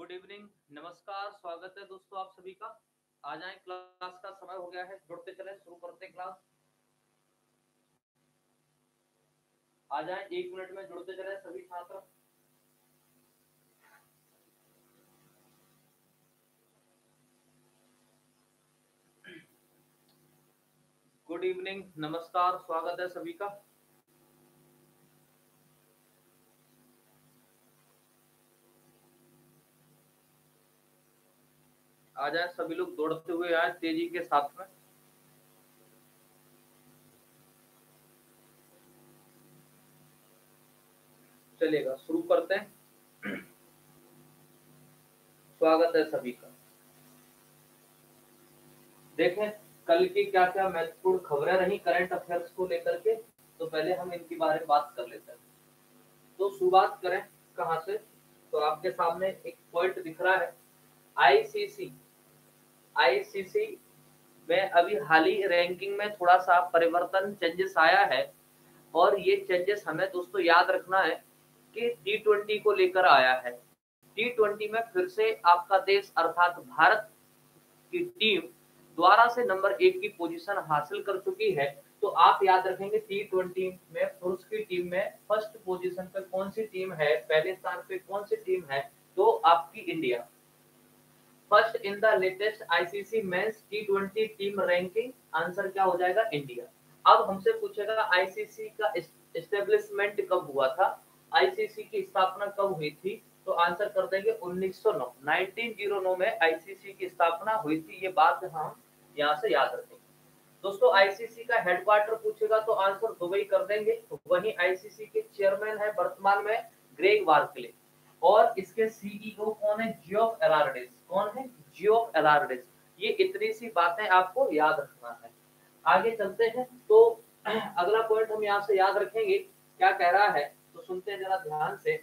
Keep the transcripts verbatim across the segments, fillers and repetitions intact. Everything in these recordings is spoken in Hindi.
गुड इवनिंग, नमस्कार, स्वागत है दोस्तों आप सभी का। आ जाएं, क्लास का समय हो गया है, जुड़ते चले, शुरू करते हैं क्लास। आ जाएं, एक मिनट में जुड़ते चले सभी छात्र। गुड इवनिंग, नमस्कार, स्वागत है सभी का। आ जाए सभी लोग, दौड़ते हुए आए तेजी के साथ में। चलेगा, शुरू करते हैं। स्वागत है सभी का। देखें कल की क्या क्या महत्वपूर्ण खबरें रही करंट अफेयर्स को लेकर के, तो पहले हम इनके बारे में बात कर लेते हैं। तो शुरुआत करें कहां से, तो आपके सामने एक पॉइंट दिख रहा है। आईसीसी आईसीसी में अभी हाल ही रैंकिंग में थोड़ा सा परिवर्तन, चेंजेस आया है। और ये चेंजेस हमें दोस्तों याद रखना है कि टी ट्वेंटी को लेकर आया है। टी ट्वेंटी में फिर से आपका देश अर्थात भारत की टीम द्वारा से नंबर एक की पोजीशन हासिल कर चुकी है। तो आप याद रखेंगे टी ट्वेंटी में पुरुष की टीम में फर्स्ट पोजीशन पे कौन सी टीम है, पहले स्थान पे कौन सी टीम है, तो आपकी India. First in the latest ICC men's T twenty team ranking, answer क्या हो जाएगा, इंडिया। अब हमसे पूछेगा आईसीसी का एस्टेब्लिशमेंट कब हुआ था, आईसीसी की स्थापना कब हुई थी, तो आंसर कर देंगे उन्नीस सौ नौ, उन्नीस सौ नौ में आईसीसी की स्थापना हुई थी। ये बात हम यहाँ से याद रखेंगे। दोस्तों आईसीसी का हेडक्वार्टर पूछेगा तो आंसर दुबई कर देंगे। वहीं आईसीसी के चेयरमैन है वर्तमान में ग्रेग बार्कले, और इसके सीईओ कौन है, जियोफ एलार्डिस। कौन है, जियोफ एलार्डिस। ये इतनी सी बातें आपको याद रखना है। आगे चलते हैं, तो अगला पॉइंट हम यहाँ से याद रखेंगे, क्या कह रहा है, तो सुनते हैं जरा ध्यान से।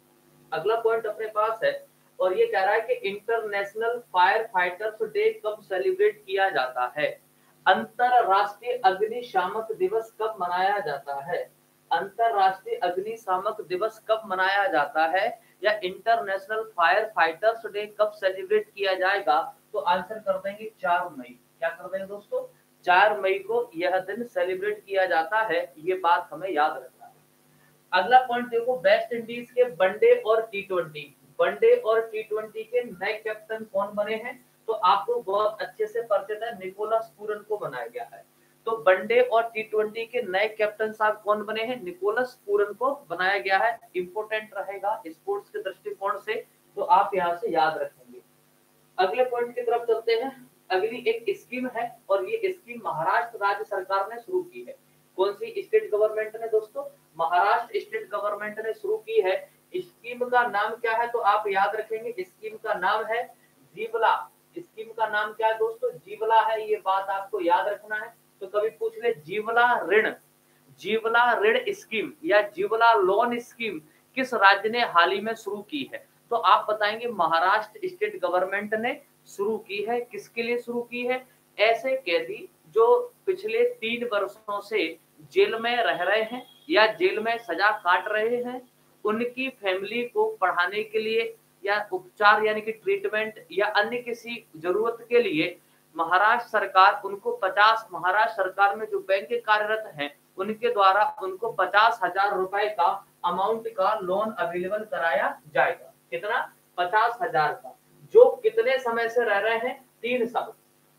अगला पॉइंट अपने पास है और ये कह रहा है कि इंटरनेशनल फायर फाइटर्स डे कब सेलिब्रेट किया जाता है। अंतरराष्ट्रीय अग्निशामक दिवस कब मनाया जाता है, अंतरराष्ट्रीय अग्निशामक दिवस कब मनाया जाता है, या इंटरनेशनल फायर फाइटर्स डे कब सेलिब्रेट किया जाएगा, तो आंसर कर देंगे चार मई। क्या कर देंगे दोस्तों, चार मई को यह दिन सेलिब्रेट किया जाता है। ये बात हमें याद रखना है। अगला पॉइंट देखो, वेस्ट इंडीज के वनडे और टी ट्वेंटी वनडे और टी ट्वेंटी के नए कैप्टन कौन बने हैं, तो आपको बहुत अच्छे से परिचित है, निकोलस पूरन को बनाया गया है। तो वनडे और टी ट्वेंटी के नए कैप्टन साहब कौन बने हैं, निकोलस पूरन को बनाया गया है। इंपोर्टेंट रहेगा स्पोर्ट्स के दृष्टिकोण से, तो आप यहाँ से याद रखेंगे। अगले पॉइंट की तरफ चलते हैं। अगली एक स्कीम है और ये स्कीम महाराष्ट्र राज्य सरकार ने शुरू की है। कौन सी स्टेट गवर्नमेंट ने दोस्तों, महाराष्ट्र स्टेट गवर्नमेंट ने शुरू की है। स्कीम का नाम क्या है, तो आप याद रखेंगे स्कीम का नाम है जीवला। स्कीम का नाम क्या है दोस्तों, जीवला है। ये बात आपको याद रखना है। तो कभी पूछ ले जीवला ऋण, जीवला ऋण स्कीम या जीवला लोन स्कीम किस राज्य ने हाल ही में शुरू की है, तो आप बताएंगे महाराष्ट्र स्टेट गवर्नमेंट ने शुरू की है। किसके लिए शुरू की है, ऐसे कैदी जो पिछले तीन वर्षों से जेल में रह रहे हैं या जेल में सजा काट रहे हैं, उनकी फैमिली को पढ़ाने के लिए या उपचार यानी कि ट्रीटमेंट या अन्य किसी जरूरत के लिए महाराष्ट्र सरकार उनको पचास, महाराष्ट्र सरकार में जो बैंक कार्यरत हैं उनके द्वारा उनको पचास हजार रुपए का अमाउंट का लोन अवेलेबल कराया जाएगा। कितना, पचास हजार का, जो कितने समय से रह रहे हैं, तीन साल।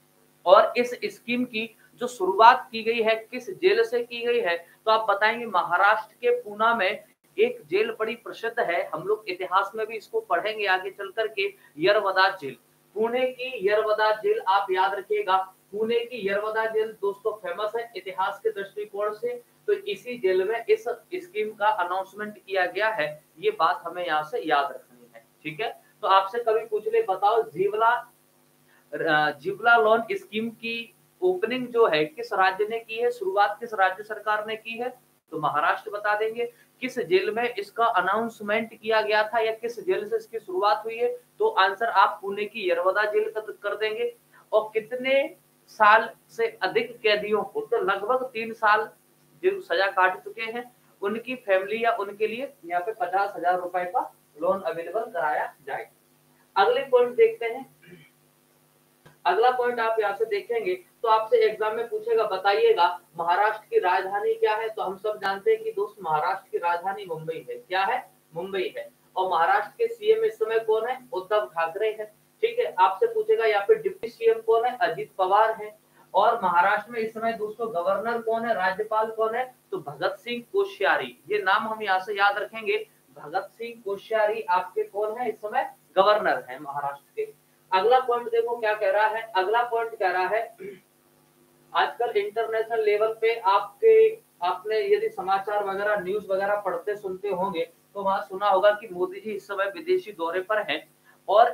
और इस स्कीम की जो शुरुआत की गई है किस जेल से की गई है, तो आप बताएंगे महाराष्ट्र के पूना में एक जेल बड़ी प्रसिद्ध है, हम लोग इतिहास में भी इसको पढ़ेंगे आगे चल करके, यरवदा जेल। पुणे की यरवदा जेल आप याद रखिएगा। पुणे की यरवदा जेल दोस्तों फेमस है इतिहास के दृष्टिकोण से। तो इसी जेल में इस स्कीम का अनाउंसमेंट किया गया है। ये बात हमें यहाँ से याद रखनी है, ठीक है। तो आपसे कभी पूछ ले, बताओ जीवला जीवला लोन स्कीम की ओपनिंग जो है किस राज्य ने की है, शुरुआत किस राज्य सरकार ने की है, तो महाराष्ट्र बता देंगे। किस जेल में इसका अनाउंसमेंट किया गया था या किस जेल से इसकी शुरुआत हुई है, तो आंसर आप पुणे की यरवदा जेल कर देंगे। और कितने साल से अधिक कैदियों को, तो लगभग तीन साल जो सजा काट चुके हैं, उनकी फैमिली या उनके लिए यहाँ पे पचास हजार रुपए का लोन अवेलेबल कराया जाएगा। अगले पॉइंट देखते हैं। अगला पॉइंट आप यहाँ से देखेंगे तो आपसे एग्जाम में पूछेगा, बताइएगा महाराष्ट्र की राजधानी क्या है। तो हम सब जानते हैं कि दोस्त महाराष्ट्र की राजधानी मुंबई है। क्या है? मुंबई है। और महाराष्ट्र के सीएम इस समय कौन है? उद्धव ठाकरे है। ठीक है, आपसे पूछेगा यहाँ पे डिप्टी सीएम कौन है? अजित पवार है। और महाराष्ट्र में इस समय दोस्तों गवर्नर कौन है? राज्यपाल कौन है? तो भगत सिंह कोश्यारी। ये नाम हम यहाँ से याद रखेंगे। भगत सिंह कोश्यारी आपके कौन है? इस समय गवर्नर है महाराष्ट्र के। अगला पॉइंट देखो क्या कह रहा है। अगला पॉइंट कह रहा है आजकल इंटरनेशनल लेवल पे आपके आपने यदि समाचार वगैरह न्यूज वगैरह पढ़ते सुनते होंगे तो वहां सुना होगा कि मोदी जी इस समय विदेशी दौरे पर हैं। और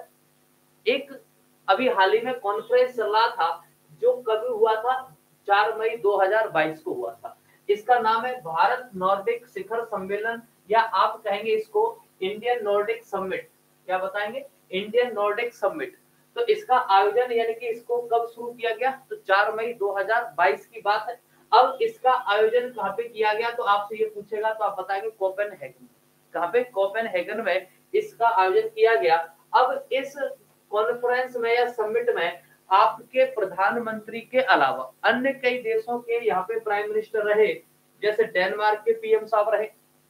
एक अभी हाल ही में कॉन्फ्रेंस चल रहा था जो कभी हुआ था, चार मई दो हज़ार बाईस को हुआ था। इसका नाम है भारत नॉर्डिक शिखर सम्मेलन, या आप कहेंगे इसको इंडियन नॉर्डिक समिट। क्या बताएंगे? Indian Nordic summit. तो इसका आयोजन यानी कि इसको कब शुरू किया गया? तो चार मई दो हज़ार बाईस की बात है। अब इसका आयोजन कहाँ पे किया गया? तो आपसे ये पूछेगा तो आप बताएंगे कोपेनहेगन। कहाँ पे? कोपेनहेगन में इसका आयोजन किया गया। अब इस कॉन्फ्रेंस में या समिट में आपके प्रधानमंत्री के अलावा अन्य कई देशों के यहाँ पे प्राइम मिनिस्टर रहे। जैसे डेनमार्क के पीएम साहब रहे,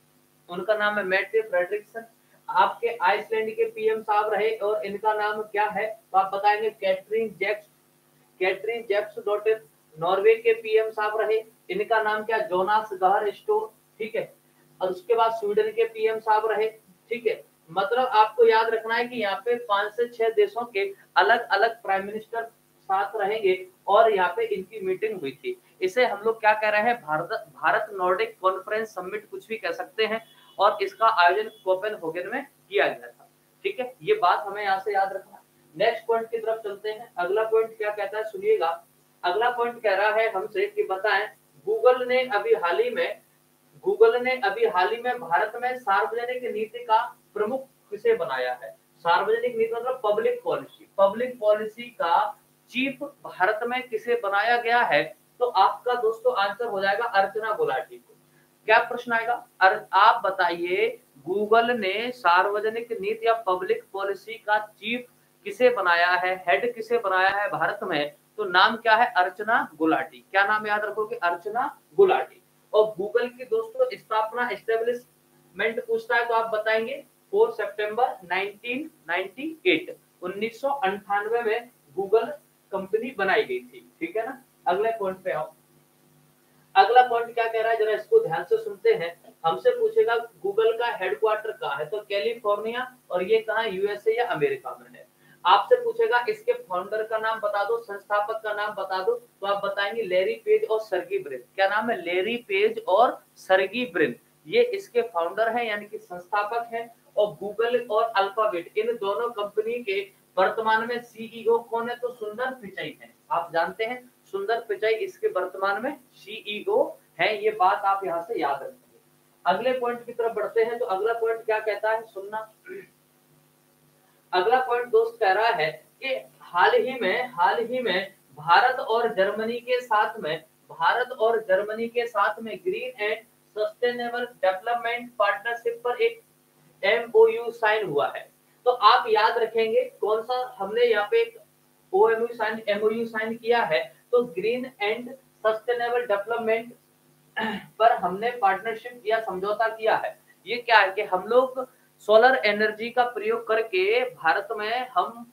उनका नाम है मेटे फ्रेडरिक्सन। आपके आइसलैंड के पीएम साहब रहे और इनका नाम क्या है? तो आप बताएंगे Katrin Jakobs Katrin Jakobsdottir. Norway के पीएम साहब रहे, इनका नाम क्या? जोनास गहर स्टोर। ठीक है। और उसके बाद स्वीडन के पीएम साहब रहे। ठीक है, मतलब आपको याद रखना है कि यहाँ पे पांच से छह देशों के अलग अलग प्राइम मिनिस्टर साथ रहेंगे और यहाँ पे इनकी मीटिंग हुई थी। इसे हम लोग क्या कह रहे हैं? Bharat Bharat Nordic conference summit कुछ भी कह सकते हैं। और इसका आयोजन कोपेनहेगन में किया गया था। ठीक है, ये बात हमें यहाँ से याद रखना। नेक्स्ट पॉइंट की तरफ चलते हैं। अगला पॉइंट क्या कहता है सुनिएगा। अगला पॉइंट कह रहा है हमसे कि बताएं गूगल ने अभी हाल ही में गूगल ने अभी हाल ही में भारत में सार्वजनिक नीति का प्रमुख किसे बनाया है? सार्वजनिक नीति मतलब पब्लिक पॉलिसी। पब्लिक पॉलिसी का चीफ भारत में किसे बनाया गया है? तो आपका दोस्तों आंसर हो जाएगा अर्चना गुलाटी को। क्या प्रश्न आएगा? आप बताइए गूगल ने सार्वजनिक नीति या पब्लिक पॉलिसी का चीफ किसे बनाया है, हेड किसे बनाया है भारत में? तो नाम क्या है? अर्चना गुलाटी। क्या नाम याद रखोगे? अर्चना गुलाटी। और गूगल की दोस्तों स्थापना एस्टेब्लिशमेंट पूछता है तो आप बताएंगे चार सितंबर उन्नीस सौ अट्ठानवे में गूगल कंपनी बनाई गई थी। ठीक है ना। अगले पॉइंट पे आओ। अगला पॉइंट क्या कह रहा है, जरा इसको ध्यान से सुनते हैं। हमसे पूछेगा गूगल का हेडक्वार्टर कहाँ है? तो कैलिफोर्निया। और ये कहाँ? यूएसए या अमेरिका में है। आपसे पूछेगा इसके फाउंडर का नाम बता दो, संस्थापक का नाम बता दो। तो आप बताएंगे लेरी पेज और सर्गी ब्रिन। क्या नाम है? लेरी पेज और सर्गी ब्रिन, ये इसके फाउंडर हैं यानी कि संस्थापक हैं। और गूगल और अल्फाबेट इन दोनों कंपनी के वर्तमान में सीईओ कौन है? तो सुंदर पिचाई है। आप जानते हैं सुंदर पिचाई इसके वर्तमान में सीईओ है। ये बात आप यहाँ से याद रखेंगे। अगले पॉइंट की तरफ बढ़ते हैं। तो अगला पॉइंट क्या कहता है सुनना। अगला पॉइंट दोस्त कह रहा है कि हाल ही में हाल ही में भारत और जर्मनी के साथ में भारत और जर्मनी के साथ में green and sustainable development partnership पर एक एमओयू साइन हुआ है। तो आप याद रखेंगे कौन सा हमने यहाँ पे एक ओएमयू साइन एमओयू साइन किया है। तो ग्रीन एंड सस्टेनेबल डेवलपमेंट पर हमने पार्टनरशिप या समझौता किया है। ये क्या है कि हम लोग सोलर एनर्जी का प्रयोग करके भारत में हम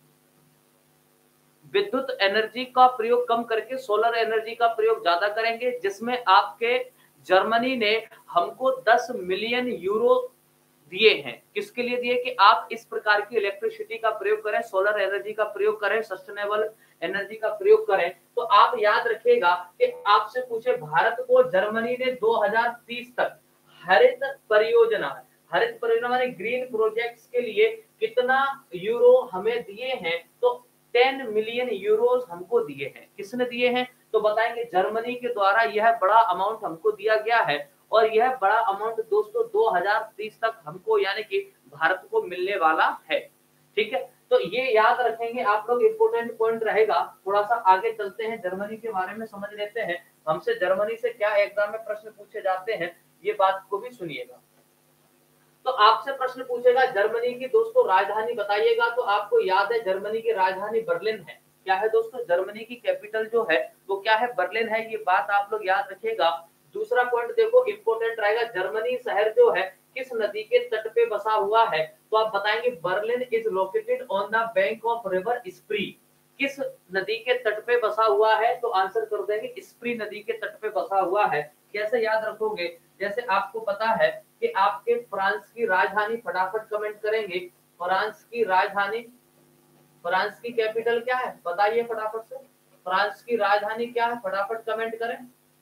विद्युत एनर्जी का प्रयोग कम करके सोलर एनर्जी का प्रयोग ज्यादा करेंगे, जिसमें आपके जर्मनी ने हमको दस मिलियन यूरो दिए हैं। किसके लिए दिए? कि आप इस प्रकार की इलेक्ट्रिसिटी का प्रयोग करें, सोलर एनर्जी का प्रयोग करें, सस्टेनेबल एनर्जी का प्रयोग करें। तो आप याद रखिएगा कि आपसे पूछे भारत को जर्मनी ने दो हज़ार तीस तक हरित परियोजना हरित परियोजना माने ग्रीन प्रोजेक्ट्स के लिए कितना यूरो हमें दिए हैं? तो दस मिलियन यूरोस हमको दिए हैं। किसने दिए हैं? तो बताएंगे जर्मनी के द्वारा यह बड़ा अमाउंट हमको दिया गया है। और यह बड़ा अमाउंट दोस्तों दो हज़ार तीस तक हमको यानी कि भारत को मिलने वाला है। ठीक है, तो ये याद रखेंगे आप लोग, इंपोर्टेंट पॉइंट रहेगा। थोड़ा सा आगे चलते हैं, जर्मनी के बारे में समझ लेते हैं। हमसे जर्मनी से क्या एग्जाम में प्रश्न पूछे जाते हैं, ये बात को भी सुनिएगा। तो आपसे प्रश्न पूछेगा जर्मनी की दोस्तों राजधानी बताइएगा, तो आपको याद है जर्मनी की राजधानी बर्लिन है। क्या है दोस्तों? जर्मनी की कैपिटल जो है वो क्या है? बर्लिन है। ये बात आप लोग याद रखिएगा। दूसरा पॉइंट देखो इंपॉर्टेंट रहेगा, जर्मनी शहर जो है किस नदी के तट पे बसा हुआ है? तो आप बताएंगे Berlin is located on the bank of river Spree. किस नदी के तट पे बसा हुआ है? तो आंसर कर देंगे स्प्री नदी के तट पे बसा हुआ है। कैसे याद रखोगे? जैसे आपको पता है कि आपके फ्रांस की राजधानी, फटाफट कमेंट करेंगे, फ्रांस की राजधानी, फ्रांस की कैपिटल क्या है बताइए फटाफट से, फ्रांस की राजधानी क्या है? फटाफट कमेंट करें,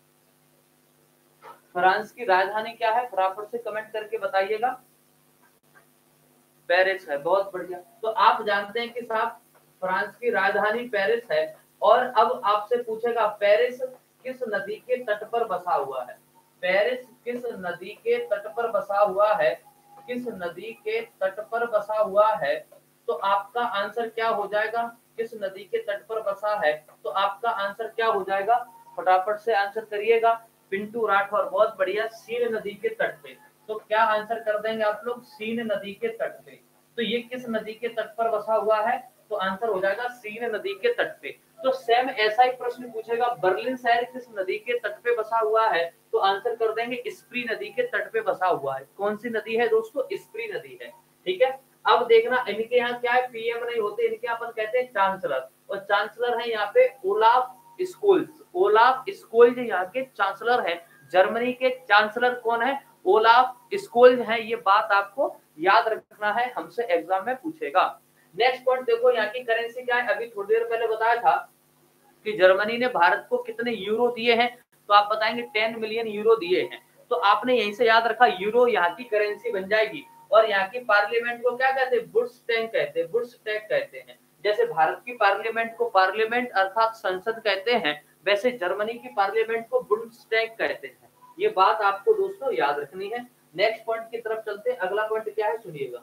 फ्रांस की राजधानी क्या है? फटाफट से कमेंट करके बताइएगा। पेरिस है, बहुत बढ़िया। तो आप जानते हैं कि साहब फ्रांस की राजधानी पेरिस है। और अब आपसे पूछेगा पेरिस किस नदी के तट पर बसा हुआ है? पेरिस किस नदी के तट पर बसा हुआ है? किस नदी के तट पर बसा हुआ है? तो आपका आंसर क्या हो जाएगा? किस नदी के तट पर बसा है? तो आपका आंसर क्या हो जाएगा? फटाफट से आंसर करिएगा। पिंटू राठौर, बहुत बढ़िया, सीन नदी के तट पे। तो क्या आंसर कर देंगे आप लोग? सीन नदी के तट पे। तो ये किस नदी के तट पर बसा हुआ है? तो आंसर हो जाएगा सीन नदी के तट पे। तो सेम ऐसा ही प्रश्न पूछेगा बर्लिन शहर किस नदी के तट पे बसा हुआ है? तो आंसर कर देंगे स्प्री नदी के तट पे बसा हुआ है। कौन सी नदी है दोस्तों? स्प्री नदी है। ठीक है, अब देखना इनके यहाँ क्या है, पीएम नहीं होते, इनके अपन कहते हैं चांसलर, और चांसलर है यहाँ पे ओलाफ स्कोल्ज। ओलाफ स्कोल्ज यहाँ के चांसलर है। जर्मनी के चांसलर कौन है? ओलाफ स्कोल्ज है। ये बात आपको याद रखना है, हमसे एग्जाम में पूछेगा। नेक्स्ट पॉइंट देखो, यहाँ की करेंसी क्या है? अभी थोड़ी देर पहले बताया था कि जर्मनी ने भारत को कितने यूरो दिए हैं? तो आप बताएंगे टेन मिलियन यूरो दिए हैं। तो आपने यहीं से याद रखा यूरो यहाँ की करेंसी बन जाएगी। और यहाँ की पार्लियामेंट को क्या कहते हैं? बुंडसटैग कहते हैं, बुंडसटैग कहते हैं। जैसे भारत की पार्लियामेंट को पार्लियामेंट अर्थात संसद कहते हैं, वैसे जर्मनी की पार्लियामेंट को बुंडसटैग कहते हैं। ये बात आपको दोस्तों याद रखनी है। नेक्स्ट पॉइंट की तरफ चलते हैं। अगला पॉइंट क्या है सुनिएगा।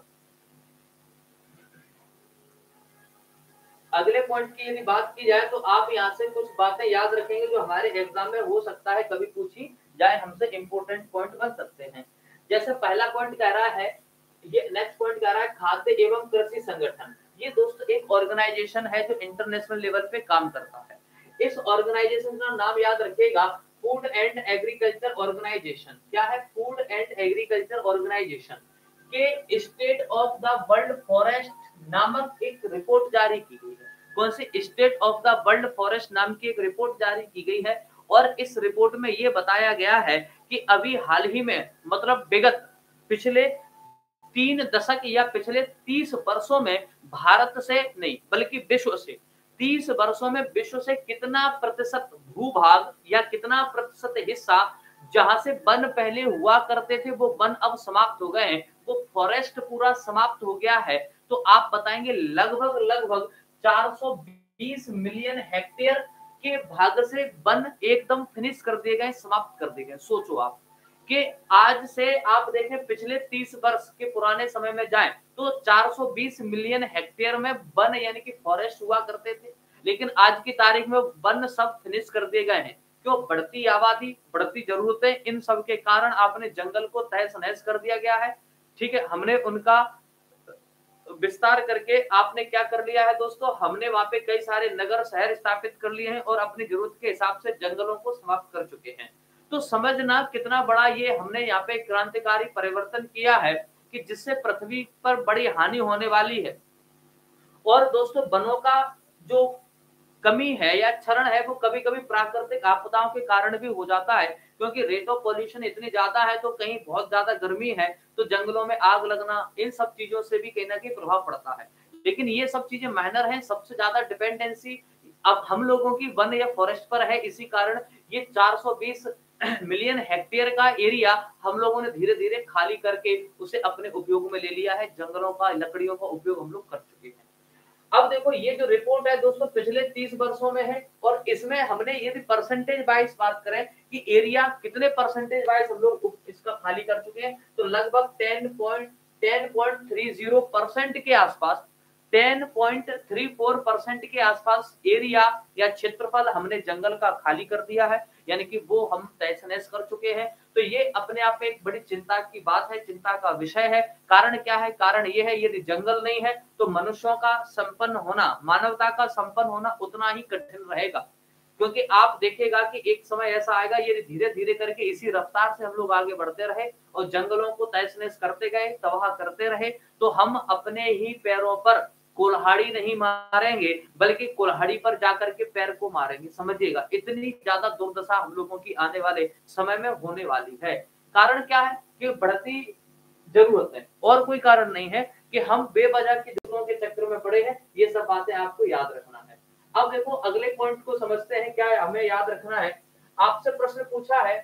अगले पॉइंट की यदि बात की जाए तो आप यहाँ से कुछ बातें याद रखेंगे जो हमारे एग्जाम में हो सकता है कभी पूछी जाए, हमसे इंपोर्टेंट पॉइंट बन सकते हैं। जैसे पहला पॉइंट कह रहा है, ये नेक्स्ट पॉइंट कह रहा है खाद्य एवं कृषि संगठन। ये दोस्तों एक ऑर्गेनाइजेशन है जो इंटरनेशनल लेवल पे काम करता है। इस ऑर्गेनाइजेशन का नाम याद रखिएगा, फूड एंड एग्रीकल्चर ऑर्गेनाइजेशन। क्या है? फूड एंड एग्रीकल्चर ऑर्गेनाइजेशन के state of the world forest नामक एक रिपोर्ट जारी की गई है। कौन सी? State of the world forest नाम की एक रिपोर्ट जारी की गई है। और इस रिपोर्ट में ये बताया गया है कि अभी हाल ही में, मतलब विगत पिछले तीन दशक या पिछले तीस वर्षों में भारत से नहीं बल्कि विश्व से, तीस वर्षों में विश्व से कितना प्रतिशत भूभाग या कितना प्रतिशत हिस्सा जहां से वन पहले हुआ करते थे वो वन अब समाप्त हो गए हैं, वो फॉरेस्ट पूरा समाप्त हो गया है। तो आप बताएंगे लगभग लगभग चार सौ बीस मिलियन हेक्टेयर के भाग से वन एकदम फिनिश कर दिए गए, समाप्त कर दिए गए। सोचो आप कि आज से आप देखें पिछले तीस वर्ष के पुराने समय में जाएं तो चार सौ बीस मिलियन हेक्टेयर में वन यानी कि फॉरेस्ट हुआ करते थे, लेकिन आज की तारीख में वन सब फिनिश कर दिए गए हैं। क्यों? बढ़ती आबादी, बढ़ती जरूरतें, इन सब के कारण आपने जंगल को तहस नहस कर दिया गया है। ठीक है, हमने उनका विस्तार करके आपने क्या कर लिया है दोस्तों? हमने वहां पे कई सारे नगर शहर स्थापित कर लिए हैं और अपनी जरूरत के हिसाब से जंगलों को समाप्त कर चुके हैं। तो समझना कितना बड़ा ये हमने यहाँ पे क्रांतिकारी परिवर्तन किया है कि जिससे पृथ्वी पर बड़ी हानि होने वाली है। और दोस्तों वनों का जो कमी है या क्षरण है वो कभी कभी प्राकृतिक आपदाओं के कारण भी हो जाता है, क्योंकि रेट ऑफ पॉल्यूशन इतनी ज्यादा है तो कहीं बहुत ज्यादा गर्मी है तो जंगलों में आग लगना, इन सब चीजों से भी कहीं ना कहीं प्रभाव पड़ता है। लेकिन ये सब चीजें माइनर हैं, सबसे ज्यादा डिपेंडेंसी अब हम लोगों की वन या फॉरेस्ट पर है। इसी कारण ये चार सौ बीस मिलियन हेक्टेयर का एरिया हम लोगों ने धीरे धीरे खाली करके उसे अपने उपयोग में ले लिया है। जंगलों का, लकड़ियों का उपयोग हम लोग कर चुके हैं। अब देखो ये जो रिपोर्ट है दोस्तों पिछले तीस वर्षों में है, और इसमें हमने यदि परसेंटेज वाइज बात करें कि एरिया कितने परसेंटेज वाइज हम लोग इसका खाली कर चुके हैं, तो लगभग ten point ten point three zero percent के आसपास ten point three four percent के आसपास एरिया या क्षेत्रफल हमने जंगल का खाली कर दिया है, यानी कि वो हम तहस नहस कर चुके हैं। तो ये अपने आप में एक बड़ी चिंता की बात है, चिंता का विषय है। कारण क्या है? कारण ये है, यदि जंगल नहीं है तो मनुष्यों का संपन्न होना, मानवता का संपन्न होना उतना ही कठिन रहेगा। क्योंकि आप देखिएगा कि एक समय ऐसा आएगा, ये धीरे-धीरे करके इसी रफ्तार से हम लोग आगे बढ़ते रहे और जंगलों को तहस-नहस करते गए, तबाह करते रहे, तो हम अपने ही पैरों पर कुल्हाड़ी नहीं मारेंगे, बल्कि कुल्हाड़ी पर जाकर के पैर को मारेंगे। समझिएगा, इतनी ज़्यादा दुर्दशा हम लोगों की आने वाले समय में होने वाली है। कारण क्या है? कि बढ़ती ज़रूरत है और कोई कारण नहीं है कि हम बेवजह की ज़रूरतों के चक्कर में पड़े हैं। ये सब बातें आपको याद रखना है। अब देखो अगले पॉइंट को समझते हैं, क्या हमें याद रखना है। आपसे प्रश्न पूछा है,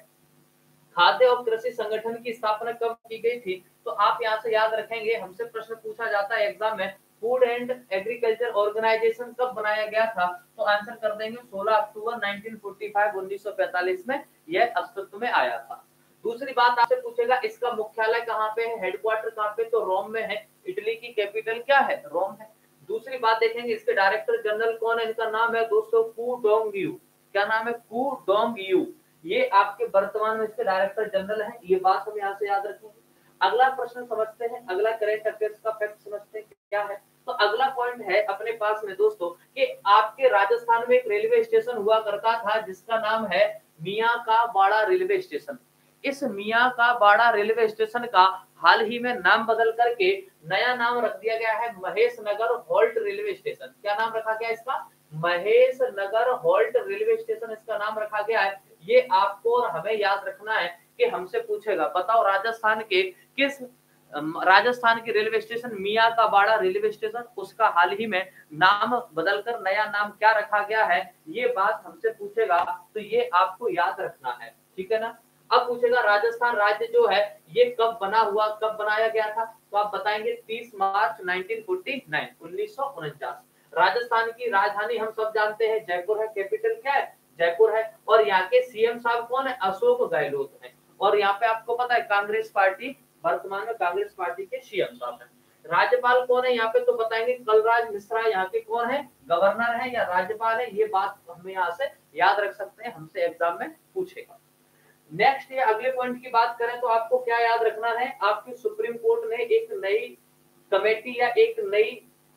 खाद्य और कृषि संगठन की स्थापना कब की गई थी? तो आप यहाँ से याद रखेंगे, हमसे प्रश्न पूछा जाता है एग्जाम में, फूड एंड एग्रीकल्चर ऑर्गेनाइजेशन कब बनाया गया था? तो आंसर कर देंगे सोलह अक्टूबर नाइनटीन फोर्टी फाइव उन्नीस सौ पैंतालीस में यह अस्तित्व में आया था। दूसरी बात आपसे पूछेगा, इसका मुख्यालय कहाँ पे है, हेडक्वार्टर कहाँ पे? तो रोम में है। इटली की कैपिटल क्या है? रोम है। दूसरी बात देखेंगे, इसके डायरेक्टर जनरल कौन है? इनका नाम है दोस्तों कू डोंग यू। क्या नाम है? Qu Dongyu. ये आपके वर्तमान में इसके डायरेक्टर जनरल हैं। ये बात हम यहाँ से याद रखेंगे। अगला प्रश्न समझते हैं, अगला करंट अफेयर्स का फैक्ट समझते हैं क्या है। तो अगला पॉइंट है अपने पास में दोस्तों कि आपके राजस्थान में एक रेलवे स्टेशन हुआ करता था जिसका नाम है मियां का बाड़ा रेलवे स्टेशन। इस मियां का बाड़ा रेलवे स्टेशन का हाल ही में नाम बदल करके नया नाम रख दिया गया है Mahesh Nagar halt railway station. क्या नाम रखा गया इसका? Mahesh Nagar halt railway station इसका नाम रखा गया है। ये आपको और हमें याद रखना है कि हमसे पूछेगा, बताओ राजस्थान के किस राजस्थान की रेलवे स्टेशन मियां का बाड़ा रेलवे स्टेशन, उसका हाल ही में नाम बदलकर नया नाम क्या रखा गया है, ये बात हमसे पूछेगा। तो ये आपको याद रखना है, ठीक है ना। अब पूछेगा राजस्थान राज्य जो है ये कब बना हुआ, कब बनाया गया था? तो आप बताएंगे तीस मार्च नाइनटीन फोर्टी नाइन उन्नीस सौ उनचास। राजस्थान की राजधानी हम सब जानते हैं जयपुर है। कैपिटल क्या है? जयपुर है। और यहाँ के सीएम साहब कौन है? अशोक गहलोत है। और यहाँ पे आपको पता है कांग्रेस पार्टी, वर्तमान में कांग्रेस पार्टी के सीएम साहब हैं। राज्यपाल कौन है यहाँ पे? तो बताएंगे कलराज मिश्रा यहाँ के कौन है? गवर्नर है या राज्यपाल है? ये बात हमें यहाँ से याद रख सकते हैं, हमसे एग्जाम में पूछेगा। नेक्स्ट ये अगले पॉइंट की बात करें तो आपको क्या याद रखना है, आपकी सुप्रीम कोर्ट ने एक नई कमेटी या एक नई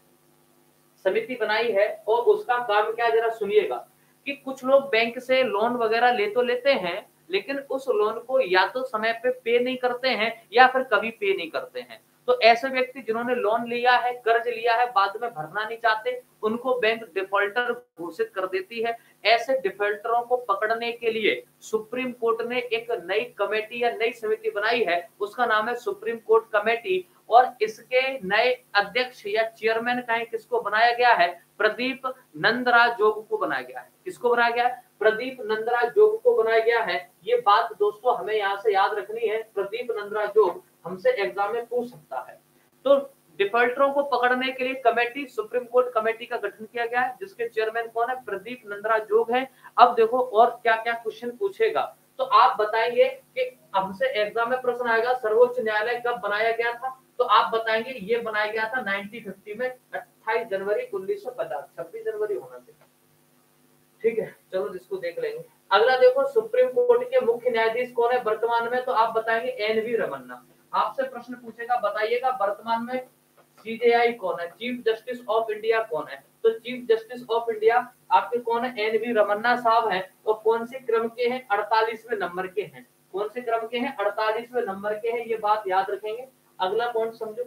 समिति बनाई है और उसका काम क्या, जरा सुनिएगा। कि कुछ लोग बैंक से लोन वगैरह ले तो लेते हैं, लेकिन उस लोन को या तो समय पे पे नहीं करते हैं या फिर कभी पे नहीं करते हैं। तो ऐसे व्यक्ति जिन्होंने लोन लिया है, कर्ज लिया है, बाद में भरना नहीं चाहते, उनको बैंक डिफॉल्टर घोषित कर देती है। ऐसे डिफॉल्टरों को पकड़ने के लिए सुप्रीम कोर्ट ने एक नई कमेटी या नई समिति बनाई है, उसका नाम है सुप्रीम कोर्ट कमेटी। और इसके नए अध्यक्ष या चेयरमैन कहें किसको बनाया गया है? प्रदीप नंदराज जोग को बनाया गया है। किसको बनाया गया है? प्रदीप नंदराज जोग को बनाया गया है। ये बात दोस्तों हमें यहाँ से याद रखनी है, प्रदीप नंदराज जोग हमसे एग्जाम में पूछ सकता है। तो डिफॉल्टरों को पकड़ने के लिए कमेटी, सुप्रीम कोर्ट कमेटी का गठन किया गया है, जिसके चेयरमैन कौन है? प्रदीप नंदराज जोग है। अब देखो और क्या क्या क्वेश्चन पूछेगा, तो आप बताएंगे कि हमसे एग्जाम में प्रश्न आएगा सर्वोच्च न्यायालय कब बनाया गया था? तो आप बताएंगे ये बनाया गया था नाइनटीन फिफ्टी में, अट्ठाईस जनवरी उन्नीस सौ पचास, छब्बीस जनवरी होना चाहिए। ठीक है, चलो जिसको देख लेंगे। अगला देखो सुप्रीम कोर्ट के मुख्य न्यायाधीश कौन है वर्तमान में? तो आप बताएंगे एन वी रमन्ना। आपसे प्रश्न पूछेगा, बताइएगा वर्तमान में सीजेआई कौन है, चीफ जस्टिस ऑफ इंडिया कौन है? तो चीफ जस्टिस ऑफ इंडिया आपके कौन है? एन वी रमन्ना साहब हैं। और कौन से क्रम के हैं? अड़तालीसवें नंबर के हैं। कौन से क्रम के हैं? अड़तालीसवें नंबर के हैं। ये बात याद रखेंगे। अगला पॉइंट समझो,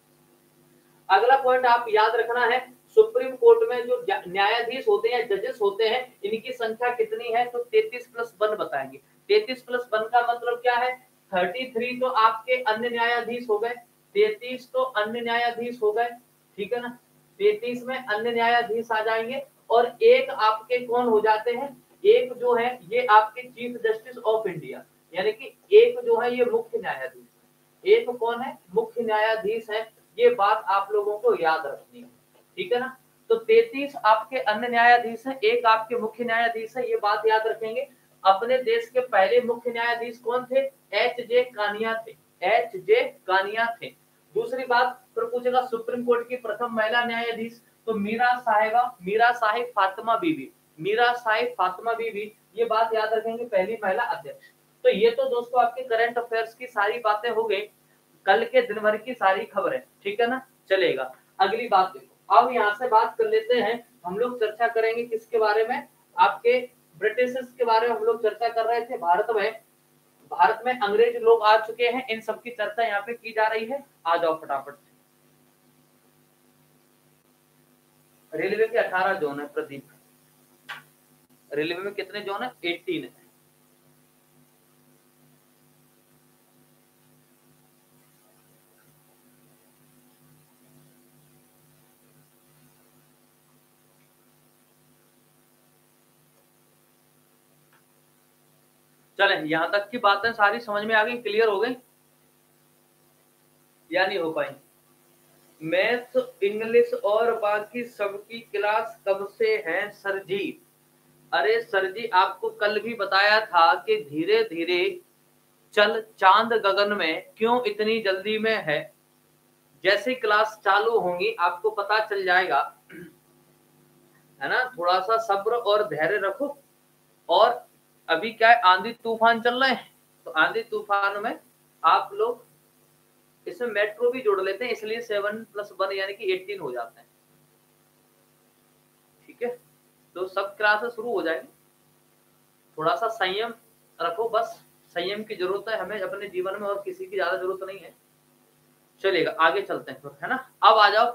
अगला पॉइंट आप याद रखना है, सुप्रीम कोर्ट में जो न्यायाधीश होते हैं, जजेस होते हैं, इनकी संख्या कितनी है? तो तैंतीस प्लस वन बताएंगे। तैंतीस प्लस वन का मतलब क्या है? तैंतीस तो आपके अन्य न्यायाधीश हो गए, तैंतीस तो अन्य न्यायाधीश हो गए, ठीक है ना। तैंतीस में अन्य न्यायाधीश आ जाएंगे और एक आपके कौन हो जाते हैं? एक जो है ये आपके चीफ जस्टिस ऑफ इंडिया, यानी कि एक जो है ये मुख्य न्यायाधीश, एक कौन है? मुख्य न्यायाधीश है। ये बात आप लोगों को याद रखनी है, ठीक है ना। तो तैंतीस आपके अन्य न्यायाधीश हैं, एक आपके मुख्य न्यायाधीश है, ये बात याद रखेंगे। अपने देश के पहले मुख्य न्यायाधीश कौन थे? एच जे कानिया थे, एच जे कानिया थे। दूसरी बात फिर पूछेगा सुप्रीम कोर्ट की प्रथम महिला न्यायाधीश, तो मीरा साहिबा मीरा साहिब फातिमा बीबी, मीरा साहिब फातिमा बीबी, ये बात याद रखेंगे, पहली महिला अध्यक्ष। तो ये तो दोस्तों आपके करंट अफेयर्स की सारी बातें हो गई, कल के दिन भर की सारी खबरें, ठीक है ना, चलेगा। अगली बात देखो, अब यहाँ से बात कर लेते हैं, हम लोग चर्चा करेंगे किसके बारे में, आपके ब्रिटिश के बारे में हम लोग चर्चा कर रहे थे। भारत में भारत में अंग्रेज लोग आ चुके हैं, इन सब की चर्चा यहाँ पे की जा रही है। आ जाओ फटाफट से। रेलवे के अठारह जोन है प्रदीप, रेलवे में कितने जोन है, अठारह है। चलें, यहां तक की बातें सारी समझ में आ गई, क्लियर हो गई या नहीं हो पाई? मैथ, इंग्लिश और बाकी सबकी क्लास कब से है सर जी? अरे सर जी, आपको कल भी बताया था कि धीरे धीरे चल चांद गगन में, क्यों इतनी जल्दी में है? जैसे क्लास चालू होंगी आपको पता चल जाएगा, है ना। थोड़ा सा सब्र और धैर्य रखो। और अभी क्या है, आंधी तूफान चल रहे हैं, तो आंधी तूफान में आप लोग इसमें मेट्रो भी जोड़ लेते हैं, इसलिए सेवन प्लस वन यानी कि एटीन हो जाते हैं, ठीक है। तो सब क्लासेस शुरू हो जाएंगे, थोड़ा सा संयम रखो, बस संयम की जरूरत है हमें अपने जीवन में, और किसी की ज्यादा जरूरत नहीं है। चलेगा, आगे चलते हैं, है ना। अब आ जाओ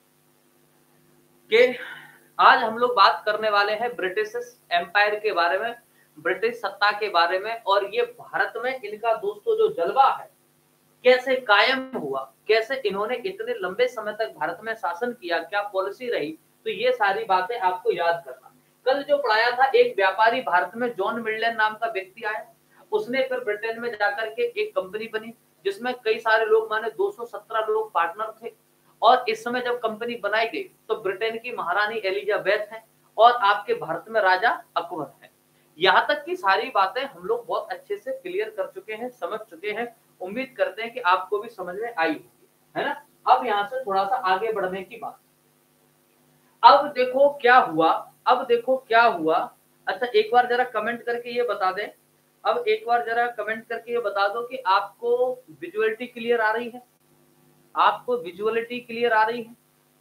कि आज हम लोग बात करने वाले हैं ब्रिटिश एम्पायर के बारे में, ब्रिटिश सत्ता के बारे में, और ये भारत में इनका दोस्तों जो जलवा है कैसे कायम हुआ, कैसे इन्होंने इतने लंबे समय तक भारत में शासन किया, क्या पॉलिसी रही, तो ये सारी बातें आपको याद करना। कल जो पढ़ाया था, एक व्यापारी भारत में जॉन मिडलैंड नाम का व्यक्ति आया, उसने फिर ब्रिटेन में जाकर के एक कंपनी बनी, जिसमें कई सारे लोग, माने दो सौ सत्रह लोग पार्टनर थे। और इस समय जब कंपनी बनाई गई तो ब्रिटेन की महारानी एलिजाबेथ है और आपके भारत में राजा अकबर है। यहाँ तक की सारी बातें हम लोग बहुत अच्छे से क्लियर कर चुके हैं, समझ चुके हैं। उम्मीद करते हैं कि आपको भी समझ में आई होगी, है ना। अब यहाँ से थोड़ा सा आगे बढ़ने की बात, अब देखो क्या हुआ, अब देखो क्या हुआ। अच्छा, एक बार जरा कमेंट करके ये बता दें, अब एक बार जरा कमेंट करके ये बता दो कि आपको विजुअलिटी क्लियर आ रही है, आपको विजुअलिटी क्लियर आ रही है?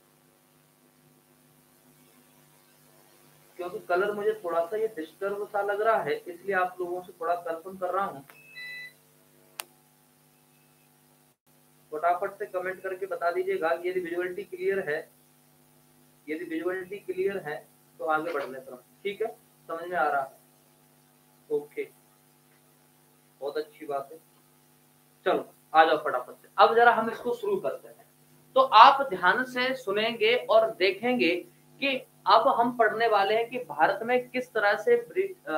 क्योंकि कलर मुझे थोड़ा सा ये डिस्टर्ब सा लग रहा है, इसलिए आप लोगों से थोड़ा कंफर्म कर रहा हूँ। फटाफट से कमेंट करके बता दीजिएगा यदि विजुअलिटी क्लियर है, यदि विजुअलिटी क्लियर है तो आगे बढ़ने तरफ, ठीक है, समझ में आ रहा है, ओके, बहुत अच्छी बात है। चलो आ जाओ फटाफट से, अब जरा हम इसको शुरू करते हैं। तो आप ध्यान से सुनेंगे और देखेंगे कि अब हम पढ़ने वाले हैं कि भारत में किस तरह से आ,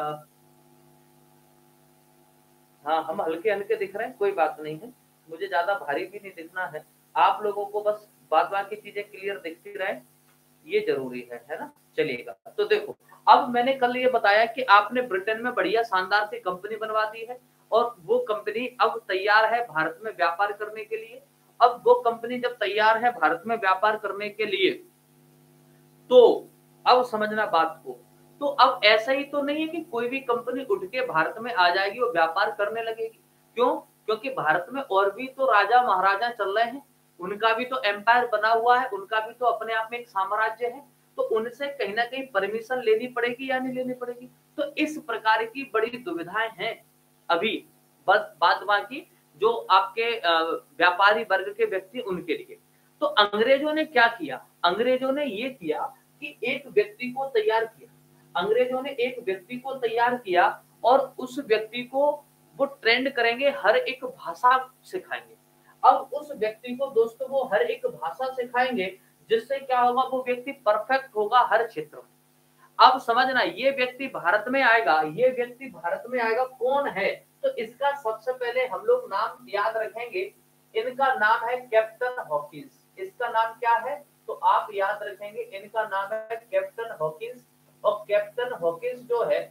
हाँ, हम हल्के हल्के दिख रहे हैं, कोई बात नहीं है, मुझे ज्यादा भारी भी नहीं दिखना है, आप लोगों को बस बात बाकी चीजें क्लियर दिखती रहे, ये जरूरी है, है ना। चलिएगा, तो देखो, अब मैंने कल ये बताया कि आपने ब्रिटेन में बढ़िया शानदार सी कंपनी बनवा दी है, और वो कंपनी अब तैयार है भारत में व्यापार करने के लिए। अब वो कंपनी जब तैयार है भारत में व्यापार करने के लिए, तो अब समझना बात को, तो अब ऐसा ही तो नहीं है कि कोई भी कंपनी उठ के भारत में आ जाएगी और व्यापार करने लगेगी। क्यों? क्योंकि भारत में और भी तो राजा महाराजा चल रहे हैं, उनका भी तो एम्पायर बना हुआ है, उनका भी तो अपने आप में एक साम्राज्य है, तो उनसे कहीं ना कहीं परमिशन लेनी पड़ेगी या नहीं लेनी पड़ेगी। तो इस प्रकार की बड़ी दुविधाएं हैं अभी, बस बात बाकी जो आपके व्यापारी वर्ग के व्यक्ति उनके लिए। तो अंग्रेजों ने क्या किया, अंग्रेजों ने ये किया कि एक व्यक्ति को तैयार किया, अंग्रेजों ने एक व्यक्ति को तैयार किया और उस व्यक्ति को वो ट्रेंड करेंगे, हर एक भाषा सिखाएंगे। अब उस व्यक्ति को दोस्तों वो हर एक भाषा सिखाएंगे, जिससे क्या होगा, वो व्यक्ति परफेक्ट होगा हर क्षेत्र में। अब समझना, ये व्यक्ति भारत में आएगा, ये व्यक्ति भारत में आएगा, कौन है? तो इसका सबसे पहले हम लोग नाम याद रखेंगे, इनका नाम है कैप्टन हॉकिंस। इसका नाम क्या है? तो आप याद रखेंगे, इनका नाम है कैप्टन हॉकिंस। और कैप्टन हॉकिंस जो है,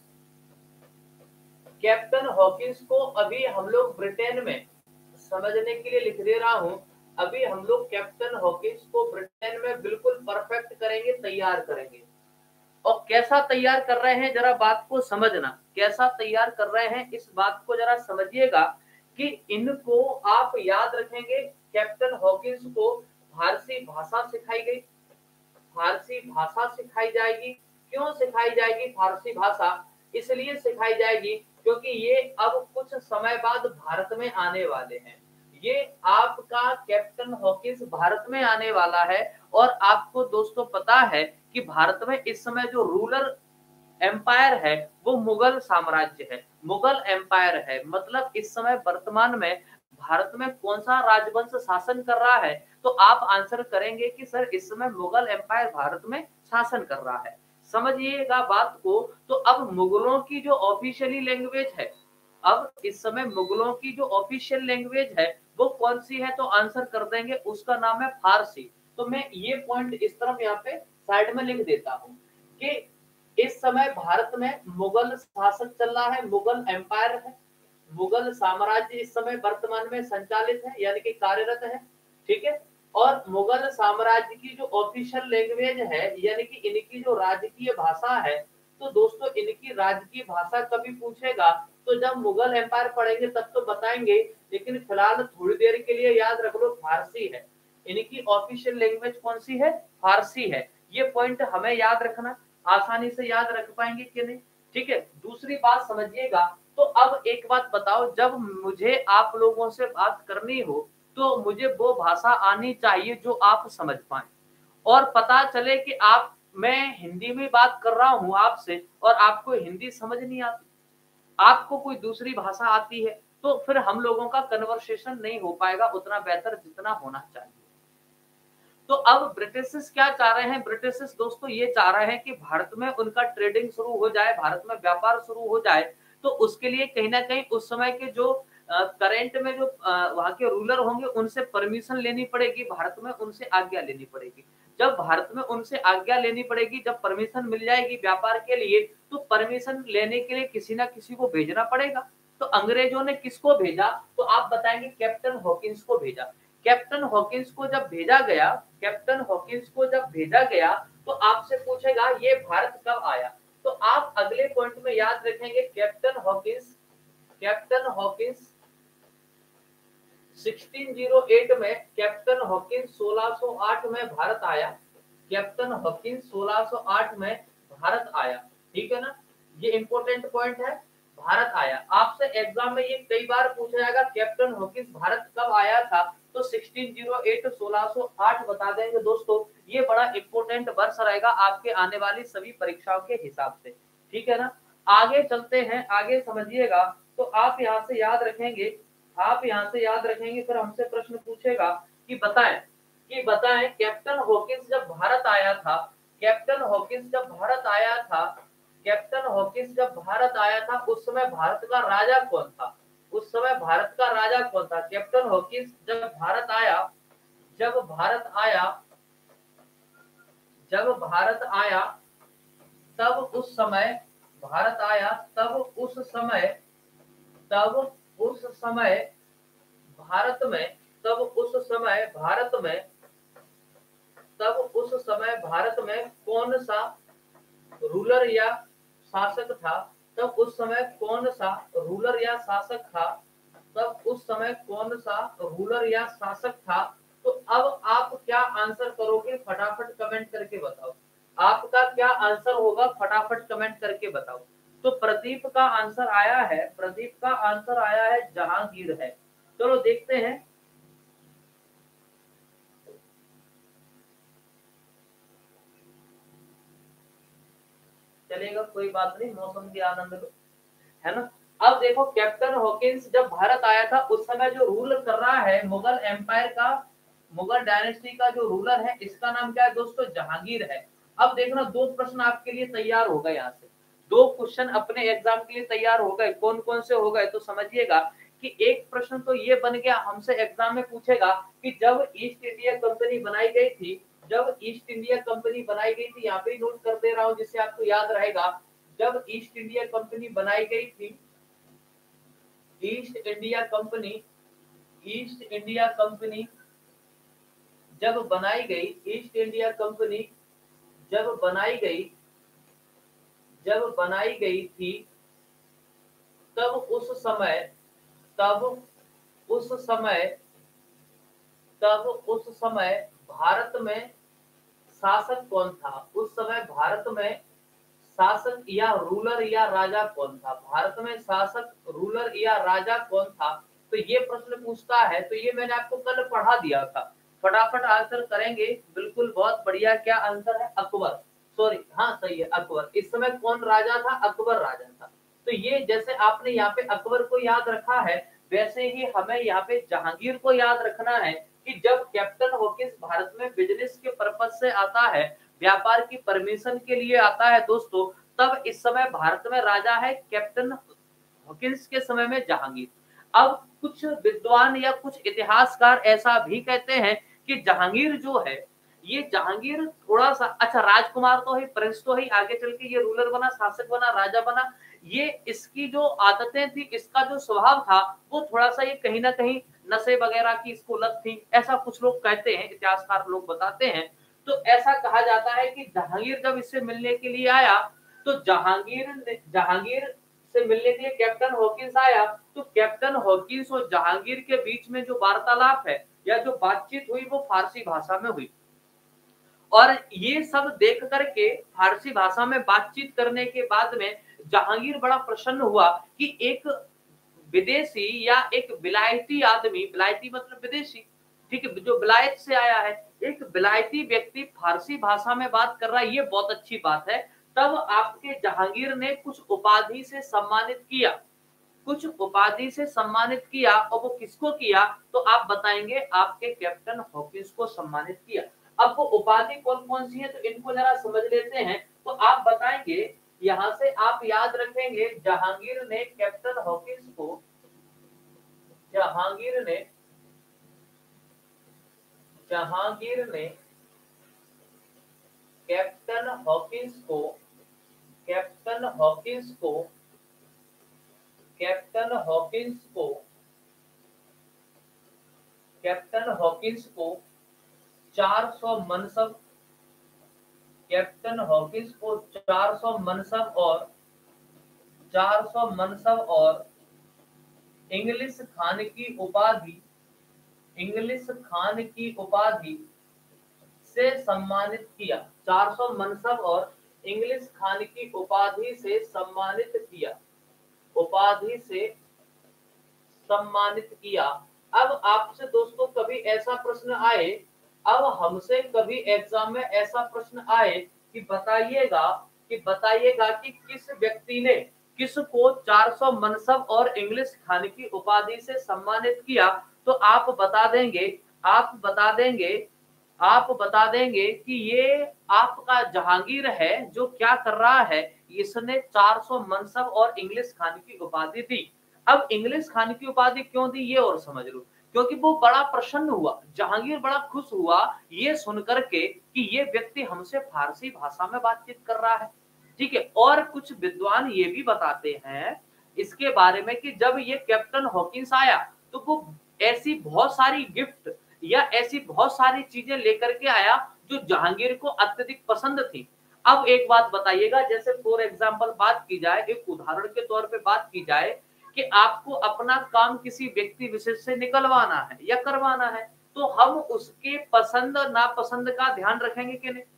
कैप्टन हॉकिंस को अभी हम लोग ब्रिटेन में, समझने के लिए लिख दे रहा हूं, अभी हम लोग कैप्टन हॉकिंस को ब्रिटेन में बिल्कुल परफेक्ट करेंगे, तैयार करेंगे। और कैसा तैयार कर रहे हैं जरा बात को समझना, कैसा तैयार कर रहे हैं इस बात को जरा समझिएगा कि इनको आप याद रखेंगे। कैप्टन हॉकिंस को फारसी भाषा सिखाई गई, फारसी भाषा सिखाई जाएगी। क्यों सिखाई जाएगी फारसी भाषा? इसलिए सिखाई जाएगी क्योंकि ये अब कुछ समय बाद भारत में आने वाले हैं। ये आपका कैप्टन हॉकिंस भारत में आने वाला है। और आपको दोस्तों पता है कि भारत में इस समय जो रूलर एम्पायर है वो मुगल साम्राज्य है, मुगल एम्पायर है। मतलब इस समय वर्तमान में भारत में कौन सा राजवंश शासन कर रहा है? तो आप आंसर करेंगे कि सर इस समय मुगल एम्पायर भारत में शासन कर रहा है। समझिएगा बात को। तो अब मुगलों की जो ऑफिशियली लैंग्वेज है, अब इस समय मुगलों की जो ऑफिशियल लैंग्वेज है वो कौन सी है? तो आंसर कर देंगे उसका नाम है फारसी। तो मैं ये पॉइंट इस तरफ यहाँ पे साइड में लिख देता हूँ कि इस समय भारत में मुगल शासन चल रहा है, मुगल एम्पायर है, मुगल साम्राज्य इस समय वर्तमान में संचालित है यानी कि कार्यरत है। ठीक है। और मुगल साम्राज्य की जो ऑफिशियल लैंग्वेज है यानी कि इनकी जो राजकीय भाषा है, तो दोस्तों इनकी राजकीय भाषा कभी पूछेगा तो जब मुगल एम्पायर पढ़ेंगे तब तो बताएंगे, लेकिन फिलहाल थोड़ी देर के लिए याद रख लो फारसी है। इनकी ऑफिशियल लैंग्वेज कौन सी है? फारसी है। ये पॉइंट हमें याद रखना, आसानी से याद रख पाएंगे कि नहीं? ठीक है। दूसरी बात समझिएगा। तो अब एक बात बताओ, जब मुझे आप लोगों से बात करनी हो तो मुझे वो भाषा आनी चाहिए जो आप समझ पाए और पता चले कि आप मैं हिंदी में बात कर रहा हूं आपसे और आपको हिंदी समझ नहीं आती, आपको कोई दूसरी भाषा आती है, तो फिर हम लोगों का कन्वर्सेशन नहीं हो पाएगा उतना बेहतर जितना होना चाहिए। तो अब ब्रिटिश क्या चाह रहे हैं? ब्रिटिश दोस्तों ये चाह रहे हैं कि भारत में उनका ट्रेडिंग शुरू हो जाए, भारत में व्यापार शुरू हो जाए। तो उसके लिए कहीं ना कहीं उस समय के जो करेंट में जो वहां के रूलर होंगे उनसे परमिशन लेनी पड़ेगी, भारत में उनसे आज्ञा लेनी पड़ेगी। जब भारत में उनसे आज्ञा लेनी पड़ेगी, जब परमिशन मिल जाएगी व्यापार के लिए, तो परमिशन लेने के लिए किसी ना किसी को भेजना पड़ेगा। तो अंग्रेजों ने किसको भेजा? तो आप बताएंगे कैप्टन हॉकिंस को भेजा। कैप्टन हॉकिंस को जब भेजा गया, कैप्टन हॉकिंस को जब भेजा गया तो आपसे पूछेगा ये भारत कब आया? तो आप अगले पॉइंट में याद रखेंगे कैप्टन हॉकिंस, कैप्टन हॉकिंस सोलह सौ आठ में, कैप्टन हॉकिंस सोलह सौ आठ में भारत आया, कैप्टन हॉकिंस सोलह सौ आठ में भारत आया। ठीक है ना? ये इंपॉर्टेंट पॉइंट है, भारत आया। आपसे एग्जाम में ये कई बार पूछा जाएगा कैप्टन हॉकिंस भारत कब आया था, तो सोलह सौ आठ सोलह सौ आठ बता देंगे दोस्तों। ये बड़ा इंपॉर्टेंट वर्ष रहेगा आपके आने वाली सभी परीक्षाओं के हिसाब से। ठीक है ना? आगे चलते हैं, आगे समझिएगा। तो आप यहाँ से याद रखेंगे, आप यहाँ से याद रखेंगे, फिर हमसे प्रश्न पूछेगा कि बताएं कि बताएं कैप्टन हॉकिंस जब भारत आया था, कैप्टन हॉकिंस जब भारत आया था, कैप्टन हॉकिंस जब भारत आया था उस समय भारत का राजा कौन था? उस समय भारत का राजा कौन था? कैप्टन हॉकिंस जब भारत आया, जब भारत आया, जब भारत आया तब उस समय भारत आया तब उस समय तब उस समय भारत में तब उस समय भारत में तब उस समय भारत में कौन सा रूलर या शासक था? तब उस समय कौन सा रूलर या शासक था? तब उस समय कौन सा रूलर या शासक था? तो अब आप क्या आंसर करोगे? फटाफट कमेंट करके बताओ। आपका क्या आंसर होगा? फटाफट कमेंट करके बताओ। तो प्रदीप का आंसर आया है, प्रदीप का आंसर आया है जहांगीर है। चलो देखते हैं। चलेगा, कोई बात नहीं, मौसम की आनंद लो, है ना? अब देखो कैप्टन हॉकिंस जब भारत आया था उस समय जो रूल कर रहा है मुगल एम्पायर का, मुगल डायनेस्टी का जो रूलर है इसका नाम क्या है दोस्तों? जहांगीर है। अब देखना दो प्रश्न आपके लिए तैयार हो गए, यहाँ से दो क्वेश्चन अपने एग्जाम के लिए तैयार हो गए। कौन कौन से हो गए? तो समझिएगा कि एक प्रश्न तो ये बन गया, हमसे एग्जाम में पूछेगा कि जब ईस्ट इंडिया कंपनी बनाई गई थी, जब ईस्ट इंडिया कंपनी बनाई गई थी, यहाँ पे नोट कर दे रहा हूँ जिससे आपको याद रहेगा, जब ईस्ट इंडिया कंपनी बनाई गई थी, East India company, East India company जब बनाई गई ईस्ट इंडिया कंपनी जब बनाई गई जब बनाई गई थी तब उस समय तब उस समय तब उस समय भारत में शासक कौन था? उस समय भारत में शासक या रूलर या राजा कौन था? भारत में शासक, रूलर या राजा कौन था? तो ये प्रश्न पूछता है। तो ये मैंने आपको कल पढ़ा दिया था। फटाफट आंसर करेंगे। बिल्कुल, बहुत बढ़िया। क्या आंसर है? अकबर। सॉरी, हाँ सही है, अकबर। इस समय कौन राजा था? अकबर राजा था। तो ये जैसे आपने यहाँ पे अकबर को याद रखा है, वैसे ही हमें यहाँ पे जहांगीर को याद रखना है कि जब कैप्टन हॉकिंस भारत में बिजनेस के पर्पज से आता है, व्यापार की परमिशन के लिए आता है दोस्तों, तब इस समय भारत में राजा है कैप्टन हॉकिंस के समय में जहांगीर। अब कुछ विद्वान या कुछ इतिहासकार ऐसा भी कहते हैं कि जहांगीर जो है, ये जहांगीर थोड़ा सा, अच्छा राजकुमार तो है, प्रिंस तो है, आगे चल के ये रूलर बना, शासक बना, राजा बना। ये इसकी जो आदतें थी, इसका जो स्वभाव था, वो थोड़ा सा ये कहीं ना कहीं नशे वगैरह की इसको लत थी, ऐसा कुछ लोग कहते हैं, इतिहासकार लोग बताते हैं। तो ऐसा कहा जाता है कि जहांगीर जब इससे मिलने के लिए आया, तो जहांगीर जहांगीर से मिलने के लिए कैप्टन हॉकिंस आया, तो कैप्टन हॉकिंस और जहांगीर के बीच में जो वार्तालाप है या जो बातचीत हुई, वो फारसी भाषा में हुई। और ये सब देख करके फारसी भाषा में बातचीत करने के बाद में जहांगीर बड़ा प्रसन्न हुआ कि एक विदेशी या एक विलायती आदमी, विलायती मतलब विदेशी, ठीक है, जो विलायत से आया है, एक विलायती व्यक्ति फारसी भाषा में बात कर रहा है, ये बहुत अच्छी बात है। तब आपके जहांगीर ने कुछ उपाधि से सम्मानित किया, कुछ उपाधि से सम्मानित किया। और वो किसको किया? तो आप बताएंगे, आपके कैप्टन हॉकिंस को सम्मानित किया। अब वो उपाधि कौन कौन सी है, तो इनको जरा समझ लेते हैं। तो आप बताएंगे, यहां से आप याद रखेंगे, जहांगीर ने कैप्टन हॉकिंस को जहांगीर ने जहांगीर ने कैप्टन हॉकिंस को कैप्टन हॉकिंस को कैप्टन हॉकिंस को कैप्टन हॉकिंस को चार सौ मनसब कैप्टन हॉकिंस को चार सौ मनसब और चार सौ मनसब और इंग्लिश खान की उपाधि इंग्लिश खान की उपाधि से सम्मानित किया। चार सौ मनसब और इंग्लिश खान की उपाधि से सम्मानित किया उपाधि से सम्मानित किया। अब आपसे दोस्तों कभी ऐसा प्रश्न आए, अब हमसे कभी एग्जाम में ऐसा प्रश्न आए कि बताइएगा कि बताइएगा कि किस व्यक्ति ने किसको चार सौ मनसब और इंग्लिश खान की उपाधि से सम्मानित किया, तो आप बता देंगे आप बता देंगे आप बता देंगे कि ये आपका जहांगीर है, जो क्या कर रहा है, इसने चार सौ मनसब और इंग्लिश खान की उपाधि दी। अब इंग्लिश खान की उपाधि क्यों दी, ये और समझ लो। क्योंकि वो बड़ा प्रसन्न हुआ, जहांगीर बड़ा खुश हुआ ये सुनकर के कि ये व्यक्ति हमसे फारसी भाषा में बातचीत कर रहा है, ठीक है। और कुछ विद्वान ये भी बताते हैं इसके बारे में कि जब ये कैप्टन हॉकिंस आया, तो वो ऐसी बहुत सारी गिफ्ट या ऐसी बहुत सारी चीजें लेकर के आया जो जहांगीर को अत्यधिक पसंद थी। अब एक बात बताइएगा, जैसे फॉर एग्जांपल बात की जाए, एक उदाहरण के तौर पे बात की जाए कि आपको अपना काम किसी व्यक्ति विशेष से निकलवाना है या करवाना है, तो हम उसके पसंद नापसंद का ध्यान रखेंगे कि नहीं।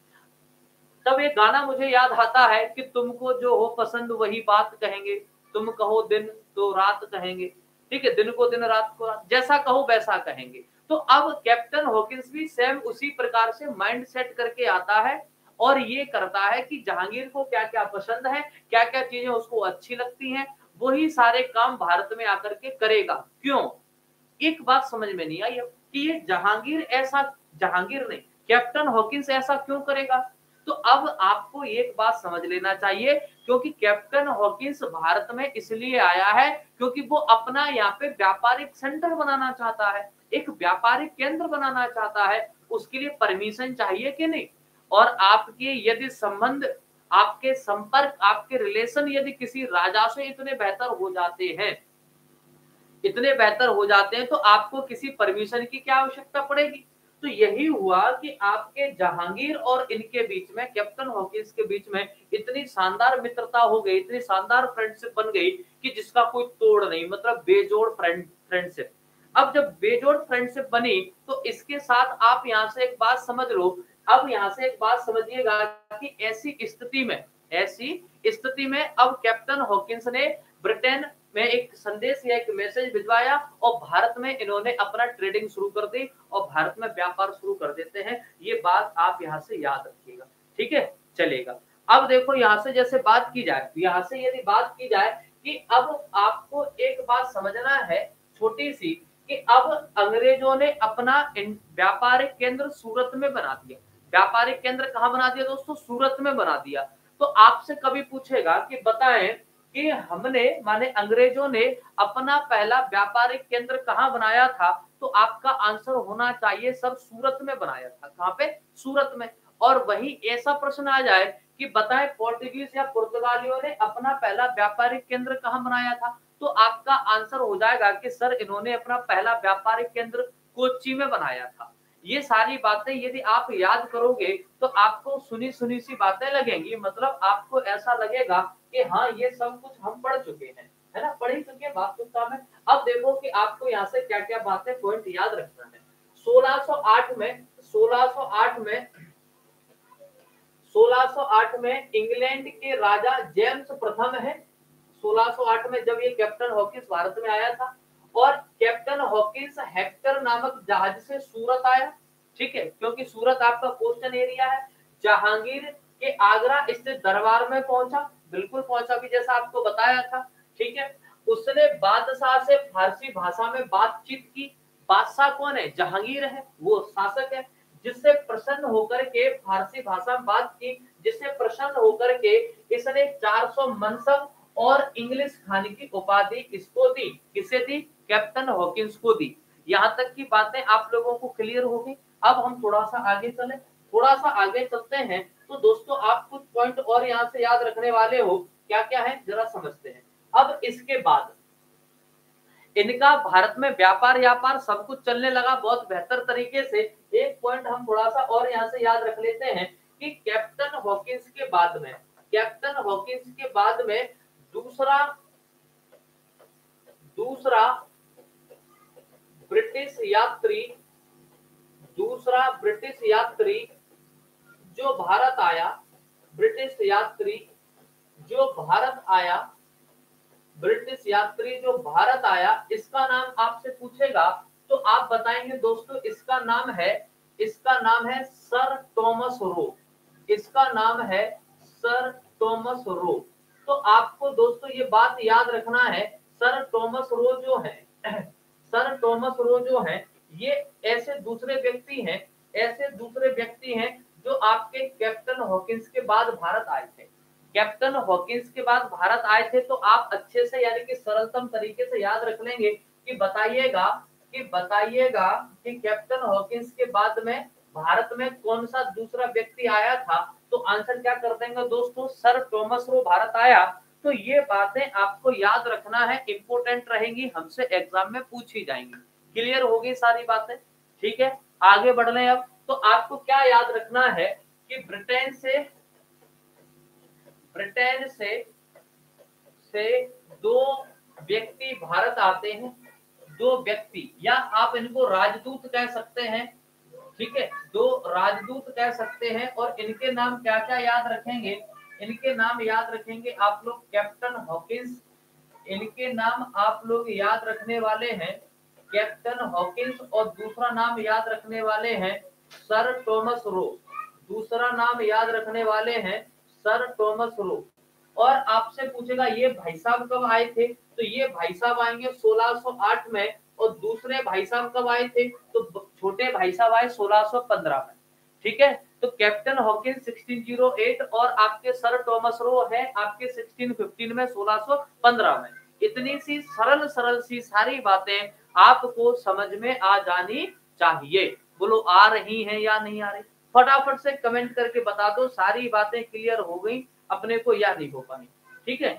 तब एक गाना मुझे याद आता है कि तुमको जो हो पसंद वही बात कहेंगे, तुम कहो दिन तो रात कहेंगे, ठीक है, दिन को दिन रात को रात, जैसा कहो वैसा कहेंगे। तो अब कैप्टन हॉकिंस भी सेम उसी प्रकार से माइंड सेट करके आता है और ये करता है कि जहांगीर को क्या क्या पसंद है, क्या क्या चीजें उसको अच्छी लगती हैं, वही सारे काम भारत में आकर के करेगा। क्यों? एक बात समझ में नहीं आई कि ये जहांगीर ऐसा जहांगीर नहीं, कैप्टन हॉकिंस ऐसा क्यों करेगा। तो अब आपको एक बात समझ लेना चाहिए, क्योंकि कैप्टन हॉकिंस भारत में इसलिए आया है क्योंकि वो अपना यहाँ पे व्यापारिक सेंटर बनाना चाहता है, एक व्यापारिक केंद्र बनाना चाहता है। उसके लिए परमिशन चाहिए कि नहीं। और आपके यदि संबंध, आपके संपर्क, आपके रिलेशन यदि किसी राजा से इतने बेहतर हो जाते हैं इतने बेहतर हो जाते हैं तो आपको किसी परमिशन की क्या आवश्यकता पड़ेगी। तो यही हुआ कि आपके जहांगीर और इनके बीच में, कैप्टन हॉकिंस के बीच में इतनी शानदार मित्रता हो गई, इतनी शानदार फ्रेंडशिप बन गई कि जिसका कोई तोड़ नहीं, मतलब बेजोड़ फ्रेंड फ्रेंडशिप। अब जब बेजोड़ फ्रेंडशिप बनी तो इसके साथ आप यहाँ से एक बात समझ लो, अब यहाँ से एक बात समझिएगा कि ऐसी स्थिति में ऐसी स्थिति में अब कैप्टन हॉकिंस ने ब्रिटेन में एक संदेश या एक मैसेज भिजवाया और भारत में इन्होंने अपना ट्रेडिंग शुरू कर दी और भारत में व्यापार शुरू कर देते हैं। ये बात आप यहाँ से याद रखिएगा, ठीक है, चलेगा। अब देखो यहाँ से जैसे बात की जाए, यहाँ से यदि बात की जाए कि अब आपको एक बात समझना है छोटी सी, कि अब अंग्रेजों ने अपना व्यापारिक केंद्र सूरत में बना दिया। व्यापारिक केंद्र कहाँ बना दिया दोस्तों? सूरत में बना दिया। तो आपसे कभी पूछेगा कि बताएं कि हमने माने अंग्रेजों ने अपना पहला व्यापारिक केंद्र कहाँ बनाया था, तो आपका आंसर होना चाहिए सर सूरत में बनाया था। कहाँ पे? सूरत में। और वही ऐसा प्रश्न आ जाए कि बताएं पोर्तुगीज या पुर्तगालियों ने अपना पहला व्यापारिक केंद्र कहाँ बनाया था, तो आपका आंसर हो जाएगा कि सर इन्होंने अपना पहला व्यापारिक केंद्र कोच्चि में बनाया था। ये सारी बातें यदि आप याद करोगे तो आपको सुनी सुनी सी बातें लगेंगी, मतलब आपको ऐसा लगेगा कि हाँ ये सब कुछ हम पढ़ चुके हैं, है ना, पढ़ ही चुके हैं वास्तविकता में। अब देखो कि आपको यहाँ से क्या क्या बातें पॉइंट याद रखना है। सोलह सौ आठ में सोलह सौ आठ में सोलह सौ आठ में इंग्लैंड के राजा जेम्स प्रथम है। सोलह सौ आठ में जब ये कैप्टन हॉकिंस भारत में आया था और कैप्टन हॉकिंस हेक्टर नामक जहाज से सूरत आया, ठीक है, क्योंकि सूरत आपका कोस्टल एरिया है। जहांगीर के आगरा स्थित दरबार में पहुंचा, बिल्कुल पहुंचा भी जैसा आपको बताया था, ठीक है। उसने बादशाह से फारसी भाषा में बातचीत की। बादशाह कौन है? जहांगीर है, वो शासक है। जिससे प्रसन्न होकर के फारसी भाषा में बात की, जिससे प्रसन्न होकर के इसने चार सौ मनसब और इंग्लिश खाने की उपाधि इसको दी। किसे दी? कैप्टन हॉकिंस को दी। यहाँ तक की बातें आप लोगों को क्लियर होगी। अब हम थोड़ा सा आगे चले, थोड़ा सा आगे चलते हैं तो दोस्तों आप कुछ पॉइंट और यहाँ से याद रखने वाले हो। क्या क्या है जरा समझते हैं। अब इसके बाद इनका भारत में व्यापार व्यापार सब कुछ चलने लगा बहुत बेहतर तरीके से। एक पॉइंट हम थोड़ा सा और यहाँ से याद रख लेते हैं कि कैप्टन हॉकिंस के बाद में कैप्टन हॉकिंस के बाद में दूसरा दूसरा ब्रिटिश यात्री दूसरा ब्रिटिश यात्री जो भारत आया ब्रिटिश यात्री जो भारत आया ब्रिटिश यात्री जो भारत आया इसका नाम आपसे पूछेगा तो आप बताएंगे दोस्तों इसका नाम है इसका नाम है सर थॉमस रो। इसका नाम है सर थॉमस रो। तो आपको दोस्तों ये बात याद रखना है, सर थॉमस रो जो है सर थॉमस रो जो है ये ऐसे दूसरे व्यक्ति हैं ऐसे दूसरे व्यक्ति हैं जो आपके कैप्टन हॉकिंस के बाद भारत आए थे। कैप्टन हॉकिंस के बाद भारत आए थे तो आप अच्छे से यानी कि सरलतम तरीके से याद रख लेंगे कि बताइएगा कि बताइएगा कि कैप्टन हॉकिंस के बाद में भारत में कौन सा दूसरा व्यक्ति आया था, तो आंसर क्या कर देंगे दोस्तों? सर थॉमस रो भारत आया। तो ये बातें आपको याद रखना है, इंपोर्टेंट रहेंगी, हमसे एग्जाम में पूछी जाएंगी। क्लियर होगी सारी बातें? ठीक है, आगे बढ़ रहे हैं। अब तो आपको क्या याद रखना है कि ब्रिटेन से ब्रिटेन से से दो व्यक्ति भारत आते हैं। दो व्यक्ति या आप इनको राजदूत कह सकते हैं, ठीक है, दो राजदूत कह सकते हैं। और इनके नाम क्या क्या याद रखेंगे? इनके नाम याद रखेंगे आप लोग कैप्टन हॉकिंस। इनके नाम आप लोग याद रखने वाले हैं कैप्टन हॉकिंस और दूसरा नाम याद रखने वाले हैं सर थॉमस रो। दूसरा नाम याद रखने वाले हैं सर थॉमस रो। और आपसे पूछेगा ये भाई साहब कब आए थे, तो ये भाई साहब आएंगे सोलह सौ आठ में और दूसरे भाई साहब कब आए थे, तो छोटे भाई साहब आए सोलह सौ पंद्रह में। ठीक है, तो कैप्टन हॉकिंस सोलह सौ आठ और आपके सर थॉमस रो है आपके सोलह सौ पंद्रह में सोलह सौ पंद्रह में। इतनी सी सरल सरल सी सारी बातें आपको समझ में आ जानी चाहिए। बोलो आ रही हैं या नहीं आ रही? फटाफट से कमेंट करके बता दो सारी बातें क्लियर हो गई, अपने को याद नहीं हो पाई। ठीक है,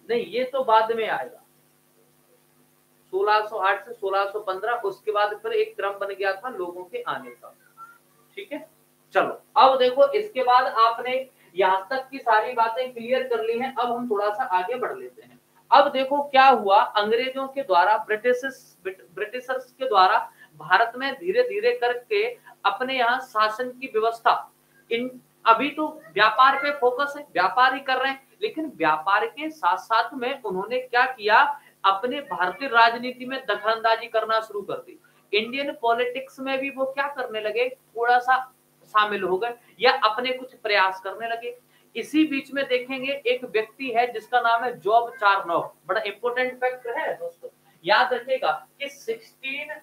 नहीं, ये तो बाद में आएगा, सोलह सौ आठ से सोलह सौ पंद्रह, उसके बाद फिर एक क्रम बन गया था लोगों के आने का। ठीक है, चलो अब देखो इसके बाद आपने यहाँ तक की सारी बातें क्लियर कर ली हैं, अब हम थोड़ा सा आगे बढ़ लेते हैं। अब देखो क्या हुआ, अंग्रेजों के द्वारा, ब्रिटिशर्स ब्रिटिशर्स के द्वारा भारत में धीरे धीरे करके अपने यहाँ शासन की व्यवस्था, इन अभी तो व्यापार पे फोकस है, व्यापार ही कर रहे हैं, लेकिन व्यापार के साथ साथ में उन्होंने क्या किया, अपने भारतीय राजनीति में दखलंदाजी करना शुरू कर दी। इंडियन पॉलिटिक्स में भी वो क्या करने लगे, थोड़ा सा शामिल हो गए या अपने कुछ प्रयास करने लगे। इसी बीच में देखेंगे एक व्यक्ति है जिसका नाम है जॉब चारनॉफ, बड़ा इंपॉर्टेंट फैक्ट है दोस्तों, याद रखिएगा कि सोलह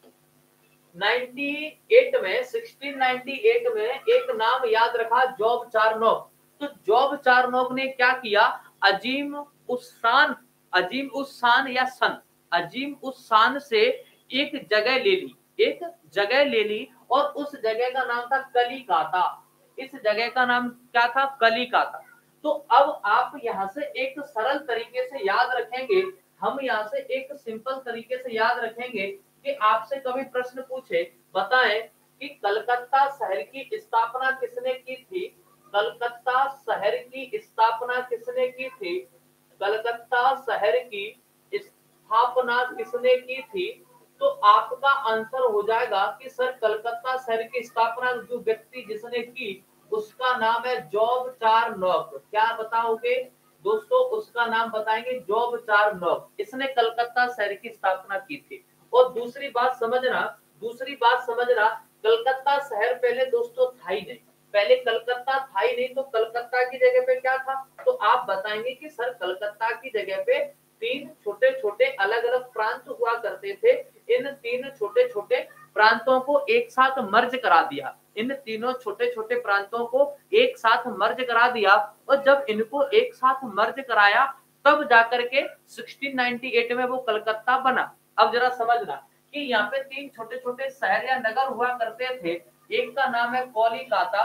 अट्ठानवे में सोलह अट्ठानवे में एक नाम याद रखा, जॉब चारनॉफ। तो जॉब चारनॉफ ने क्या किया, अजीम उस शान अजीम उस शान या सन अजीम उस शान से एक जगह ले ली, एक जगह ले ली और उस जगह का नाम था कलिकाता। इस जगह का नाम क्या था, कलिकाता। तो अब आप यहाँ से एक सरल तरीके से याद रखेंगे, हम यहाँ से एक सिंपल तरीके से याद रखेंगे कि आपसे कभी प्रश्न पूछे, बताएं कि कलकत्ता शहर की स्थापना किसने की थी, कलकत्ता शहर की स्थापना किसने की थी, कलकत्ता शहर की स्थापना किसने की थी, तो आपका आंसर हो जाएगा कि सर कलकत्ता शहर की स्थापना जो व्यक्ति जिसने की उसका नाम है जॉब चारनॉफ। क्या बताओगे दोस्तों, उसका नाम बताएंगे जॉब चारनॉफ, इसने कलकत्ता शहर की स्थापना की थी। और दूसरी बात समझना, दूसरी बात समझना, कलकत्ता शहर पहले दोस्तों था ही नहीं, पहले कलकत्ता था ही नहीं, तो कलकत्ता की जगह पे क्या था, तो आप बताएंगे कि सर कलकत्ता की जगह पे तीन छोटे छोटे अलग अलग प्रांत हुआ करते थे, इन तीन छोटे छोटे प्रांतों को एक साथ मर्ज करा दिया, इन तीनों छोटे छोटे प्रांतों को एक साथ मर्ज करा दिया, और जब इनको एक साथ मर्ज कराया तब जाकर के सोलह अट्ठानवे में वो कलकत्ता बना। अब जरा समझना कि यहाँ पे तीन छोटे छोटे शहर या नगर हुआ करते थे, एक का नाम है कोलिकाता,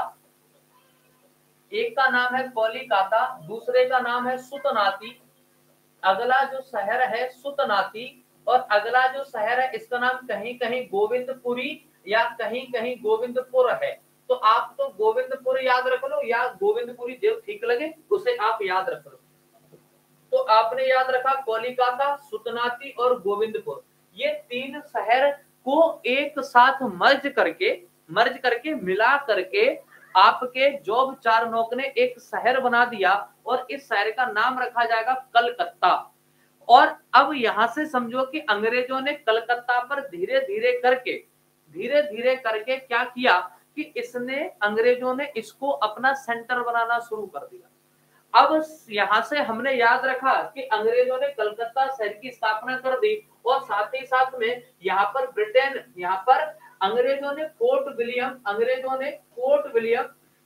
एक का नाम है कोलिकाता, दूसरे का नाम है सुतनाती, अगला जो शहर है सुतनाती, और अगला जो शहर है इसका नाम कहीं कहीं गोविंदपुरी या कहीं कहीं गोविंदपुर है। तो आप तो गोविंदपुर याद रख लो या गोविंदपुरी जो ठीक लगे उसे आप याद रख लो। तो आपने याद रखा कोलिकाता, सुतनाती और गोविंदपुर, ये तीन शहर को एक साथ मर्ज करके मर्ज करके मिला करके आपके जॉब चारनॉफ ने एक शहर बना दिया, और इस शहर का नाम रखा जाएगा कलकत्ता। और अब यहां से समझो कि अंग्रेजों ने कलकत्ता पर धीरे धीरे करके धीरे धीरे करके क्या किया कि इसने अंग्रेजों ने इसको अपना सेंटर बनाना शुरू कर दिया। अब यहां से हमने याद रखा कि अंग्रेजों ने कलकत्ता शहर की स्थापना कर दी, और साथ ही साथ में यहाँ पर ब्रिटेन यहाँ पर अंग्रेजों ने फोर्ट विलियम अंग्रेजों ने फोर्ट विलियम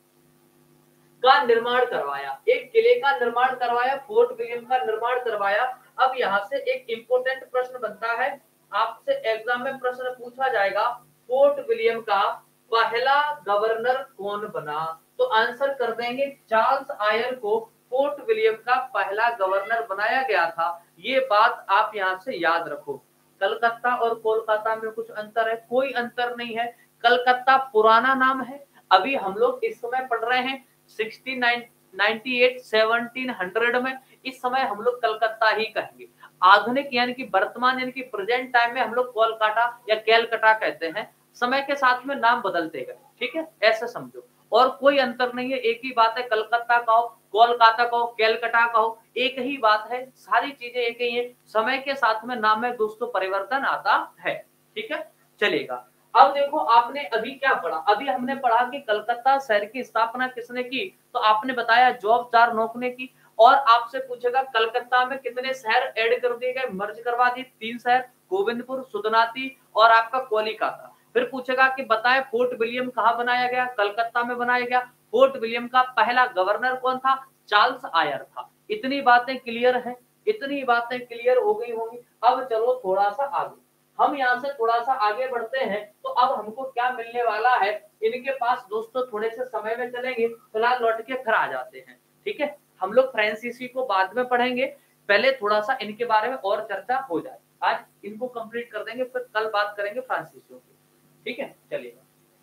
का निर्माण करवाया, एक किले का निर्माण करवाया, फोर्ट विलियम का निर्माण करवाया। अब यहाँ से एक इंपॉर्टेंट प्रश्न बनता है, आपसे एग्जाम में प्रश्न पूछा जाएगा, फोर्ट विलियम का पहला गवर्नर कौन बना, तो आंसर कर देंगे चार्ल्स आयर को फोर्ट विलियम का पहला गवर्नर बनाया गया था। ये बात आप यहाँ से याद रखो। कलकत्ता और कोलकाता में कुछ अंतर है, कोई अंतर नहीं है। कलकत्ता पुराना नाम है, अभी हम लोग इस समय पढ़ रहे हैं सोलह अट्ठानवे सत्रह सौ में, इस समय हम लोग कलकत्ता ही कहेंगे। आधुनिक यानी कि वर्तमान यानी कि प्रेजेंट टाइम में हम लोग कोलकाता या कैलकटा कहते हैं, समय के साथ में नाम बदलते गए। ठीक है, ऐसे समझो, और कोई अंतर नहीं है, एक ही बात है, कलकत्ता कहो, कोलकाता कहो, कैलकटा कहो, एक ही बात है, सारी चीजें एक ही है, समय के साथ में नाम में दोस्तों परिवर्तन आता है। ठीक है, चलेगा। अब देखो आपने अभी क्या पढ़ा, अभी हमने पढ़ा कि कलकत्ता शहर की स्थापना किसने की, तो आपने बताया जॉब चारनॉफ ने की। और आपसे पूछेगा कलकत्ता में कितने शहर ऐड कर दिए गए, मर्ज करवा दिए, तीन शहर, गोविंदपुर, सुदनाती और आपका कोलिकाता। फिर पूछेगा कि बताएं फोर्ट विलियम कहाँ बनाया गया, कलकत्ता में बनाया गया। फोर्ट विलियम का पहला गवर्नर कौन था, चार्ल्स आयर था। इतनी बातें क्लियर है, इतनी बातें क्लियर हो गई होंगी। अब चलो थोड़ा सा आगे, हम यहाँ से थोड़ा सा आगे बढ़ते हैं, तो अब हमको क्या मिलने वाला है, इनके पास दोस्तों थोड़े से समय में चलेंगे, फिलहाल लौट के फिर आ जाते हैं। ठीक है, हम लोग फ्रांसीसी को बाद में पढ़ेंगे, पहले थोड़ा सा इनके बारे में और चर्चा हो जाए। आज इनको कंप्लीट कर देंगे, फिर कल बात करेंगे फ्रांसीसियों की, ठीक है। चलिए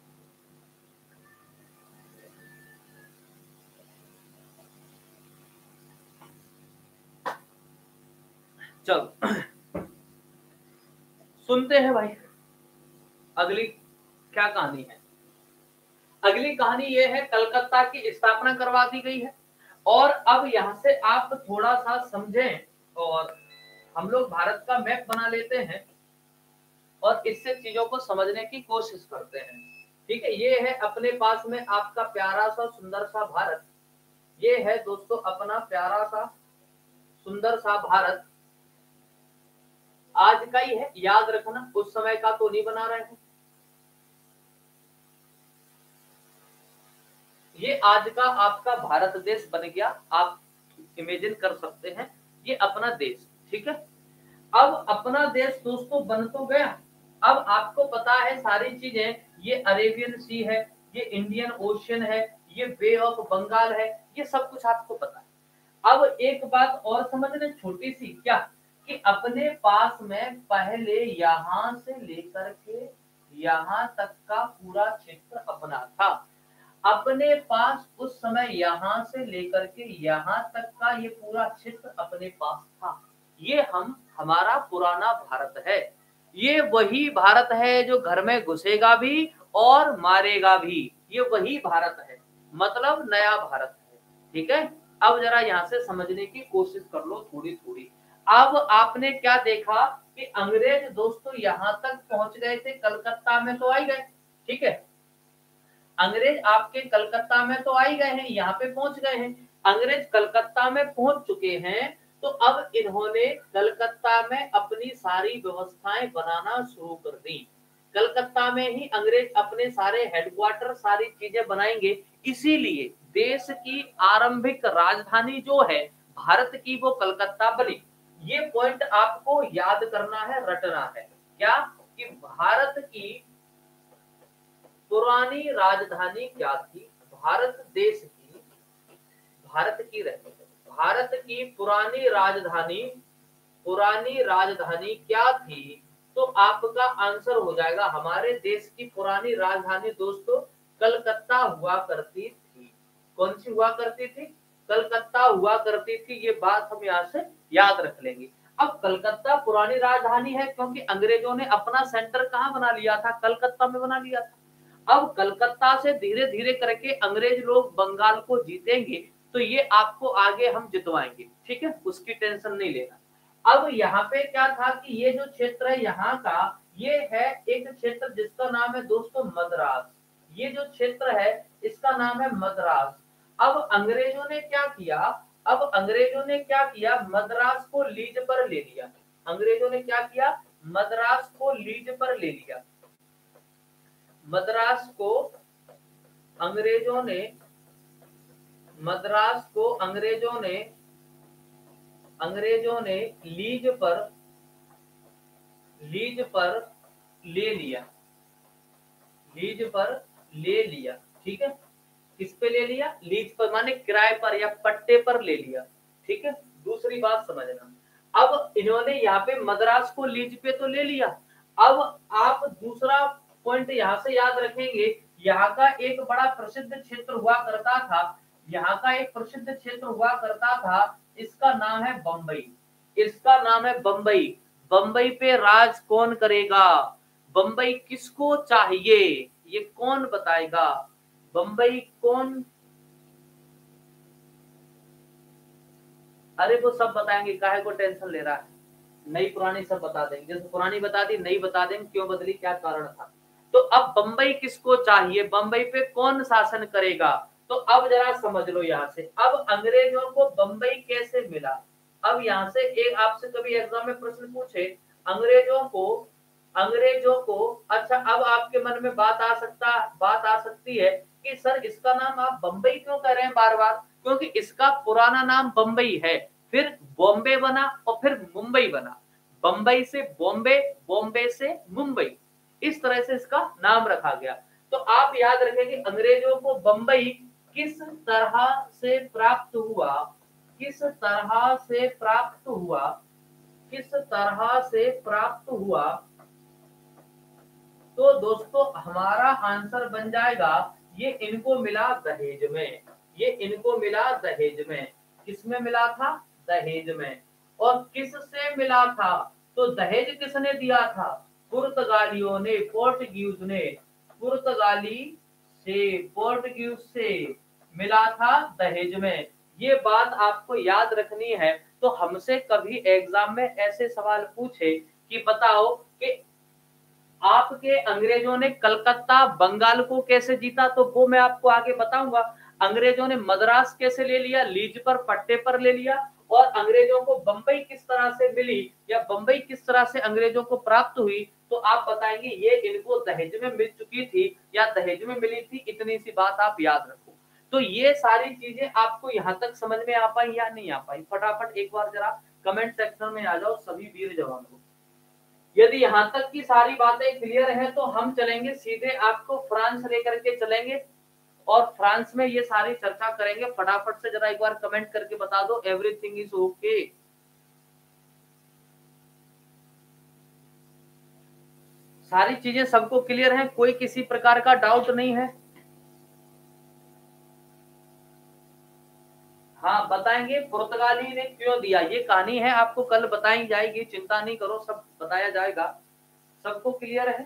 चलो सुनते हैं भाई, अगली क्या कहानी है। अगली कहानी ये है, कलकत्ता की स्थापना करवा दी गई है। और अब यहाँ से आप थोड़ा सा समझें, और हम लोग भारत का मैप बना लेते हैं और इससे चीजों को समझने की कोशिश करते हैं, ठीक है। ये है अपने पास में आपका प्यारा सा सुंदर सा भारत। ये है दोस्तों अपना प्यारा सा सुंदर सा भारत। आज का ही है, याद रखना, उस समय का तो नहीं बना रहे हैं। ये आज का आपका भारत देश बन गया, आप इमेजिन कर सकते हैं, ये अपना देश, ठीक है। अब अपना देश दोस्तों बन तो गया। अब आपको पता है सारी चीजें, ये अरेबियन सी है, ये इंडियन ओशियन है, ये बे ऑफ बंगाल है, ये सब कुछ आपको पता है। अब एक बात और समझने, छोटी सी, क्या कि अपने पास में पहले यहां से लेकर के यहां तक का पूरा क्षेत्र अपना था। अपने पास उस समय यहां से लेकर के यहां तक का ये पूरा क्षेत्र अपने पास था। ये हम हमारा पुराना भारत है। ये वही भारत है जो घर में घुसेगा भी और मारेगा भी, ये वही भारत है, मतलब नया भारत है, ठीक है। अब जरा यहाँ से समझने की कोशिश कर लो थोड़ी थोड़ी। अब आपने क्या देखा कि अंग्रेज दोस्तों यहाँ तक पहुंच गए थे, कलकत्ता में तो आई गए, ठीक है। अंग्रेज आपके कलकत्ता में तो आ ही गए हैं, यहाँ पे पहुंच गए हैं। अंग्रेज कलकत्ता में पहुंच चुके हैं, तो अब इन्होंने कलकत्ता में अपनी सारी व्यवस्थाएं बनाना शुरू कर दी। कलकत्ता में ही अंग्रेज अपने सारे हेडक्वार्टर, सारी चीजें बनाएंगे। इसीलिए देश की आरंभिक राजधानी जो है भारत की, वो कलकत्ता बनी। ये पॉइंट आपको याद करना है, रटना है, क्या कि भारत की पुरानी राजधानी क्या थी, भारत देश की, भारत की रहती है, भारत की पुरानी राजधानी, पुरानी राजधानी क्या थी, तो आपका आंसर हो जाएगा हमारे देश की पुरानी राजधानी दोस्तों कलकत्ता हुआ करती थी। कौन सी हुआ करती थी? कलकत्ता हुआ करती थी। ये बात हम यहाँ से याद रख लेंगे। अब कलकत्ता पुरानी राजधानी है क्योंकि अंग्रेजों ने अपना सेंटर कहाँ बना लिया था, कलकत्ता में बना लिया था। अब कलकत्ता से धीरे धीरे करके अंग्रेज लोग बंगाल को जीतेंगे, तो ये आपको आगे हम जितवाएंगे, ठीक है, उसकी टेंशन नहीं लेना। अब यहाँ पे क्या था कि ये जो क्षेत्र है यहाँ का, ये है एक क्षेत्र जिसका नाम है दोस्तों मद्रास। ये जो क्षेत्र है इसका नाम है मद्रास। अब अंग्रेजों ने क्या किया, अब अंग्रेजों ने क्या किया, मद्रास को लीज पर ले लिया। अंग्रेजों ने क्या किया, मद्रास को लीज पर ले लिया। मद्रास को अंग्रेजों ने मद्रास को अंग्रेजों ने अंग्रेजों ने लीज पर लीज पर ले लिया, लीज पर ले लिया, ठीक है। किस पे ले लिया? लीज पर, माने किराए पर या पट्टे पर ले लिया, ठीक है। दूसरी बात समझना, अब इन्होंने यहाँ पे मद्रास को लीज पे तो ले लिया। अब आप दूसरा पॉइंट यहाँ से याद रखेंगे, यहाँ का एक बड़ा प्रसिद्ध क्षेत्र हुआ करता था, यहाँ का एक प्रसिद्ध क्षेत्र हुआ करता था, इसका नाम है बंबई। इसका नाम है बंबई। बंबई पे राज कौन करेगा, बंबई किसको चाहिए, ये कौन बताएगा, बंबई कौन? अरे वो सब बताएंगे, काहे को टेंशन ले रहा है, नई पुरानी सब बता देंगे। जैसे पुरानी बता दी, नई बता देंगे, क्यों बदली, क्या कारण था। तो अब बंबई किसको चाहिए, बंबई पे कौन शासन करेगा, तो अब जरा समझ लो यहाँ से, अब अंग्रेजों को बंबई कैसे मिला। अब यहाँ से एक आपसे कभी एग्जाम में प्रश्न पूछे, अंग्रेजों को अंग्रेजों को अच्छा, अब आपके मन में बात आ सकता बात आ सकती है कि सर इसका नाम आप बंबई क्यों कह रहे हैं बार बार, क्योंकि इसका पुराना नाम बंबई है, फिर बॉम्बे बना और फिर मुंबई बना, बंबई से बॉम्बे, बॉम्बे से मुंबई, इस तरह से इसका नाम रखा गया। तो आप याद रखें कि अंग्रेजों को बंबई किस तरह से प्राप्त हुआ, किस तरह से प्राप्त हुआ, किस तरह से प्राप्त हुआ, तो दोस्तों हमारा आंसर बन जाएगा ये इनको मिला दहेज में, ये इनको मिला दहेज में। किसमें मिला था? दहेज में। और किससे मिला था? तो दहेज किसने दिया था? पुर्तगालियों ने, पोर्टुगीज ने, पुर्तगाली से, पोर्टुगीज से मिला था दहेज में। ये बात आपको याद रखनी है। तो हमसे कभी एग्जाम में ऐसे सवाल पूछे कि बताओ कि आपके अंग्रेजों ने कलकत्ता बंगाल को कैसे जीता, तो वो मैं आपको आगे बताऊंगा। अंग्रेजों ने मद्रास कैसे ले लिया, लीज पर, पट्टे पर ले लिया, और अंग्रेजों को बंबई किस तरह से मिली, या बंबई किस तरह से अंग्रेजों को प्राप्त हुई, तो आप बताएंगे ये इनको दहेज में मिल चुकी थी या दहेज में मिली थी। इतनी सी बात आप याद रखो। तो ये सारी चीजें आपको यहाँ तक समझ में आ पाई या नहीं आ पाई? फटाफट एक बार जरा कमेंट सेक्शन में आ जाओ सभी वीर जवानों। यदि यहाँ तक की सारी बातें क्लियर है तो हम चलेंगे सीधे आपको फ्रांस लेकर के चलेंगे, और फ्रांस में ये सारी चर्चा करेंगे। फटाफट से जरा एक बार कमेंट करके बता दो एवरीथिंग इज ओके। सारी चीजें सबको क्लियर हैं, कोई किसी प्रकार का डाउट नहीं है? हाँ बताएंगे पुर्तगाली ने क्यों दिया, ये कहानी है आपको कल बताई जाएगी, चिंता नहीं करो, सब बताया जाएगा। सबको क्लियर है?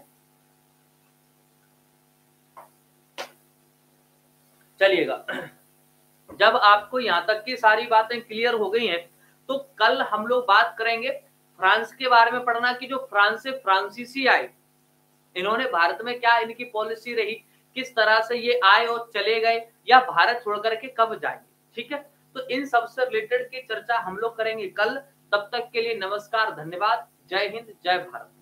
चलिएगा, जब आपको यहाँ तक की सारी बातें क्लियर हो गई हैं तो कल हम लोग बात करेंगे फ्रांस के बारे में। पढ़ना कि जो फ्रांस से फ्रांसीसी आए, इन्होंने भारत में क्या इनकी पॉलिसी रही, किस तरह से ये आए और चले गए, या भारत छोड़ करके कब जाएंगे। ठीक है, तो इन सबसे रिलेटेड की चर्चा हम लोग करेंगे कल। तब तक के लिए नमस्कार, धन्यवाद, जय हिंद, जय भारत।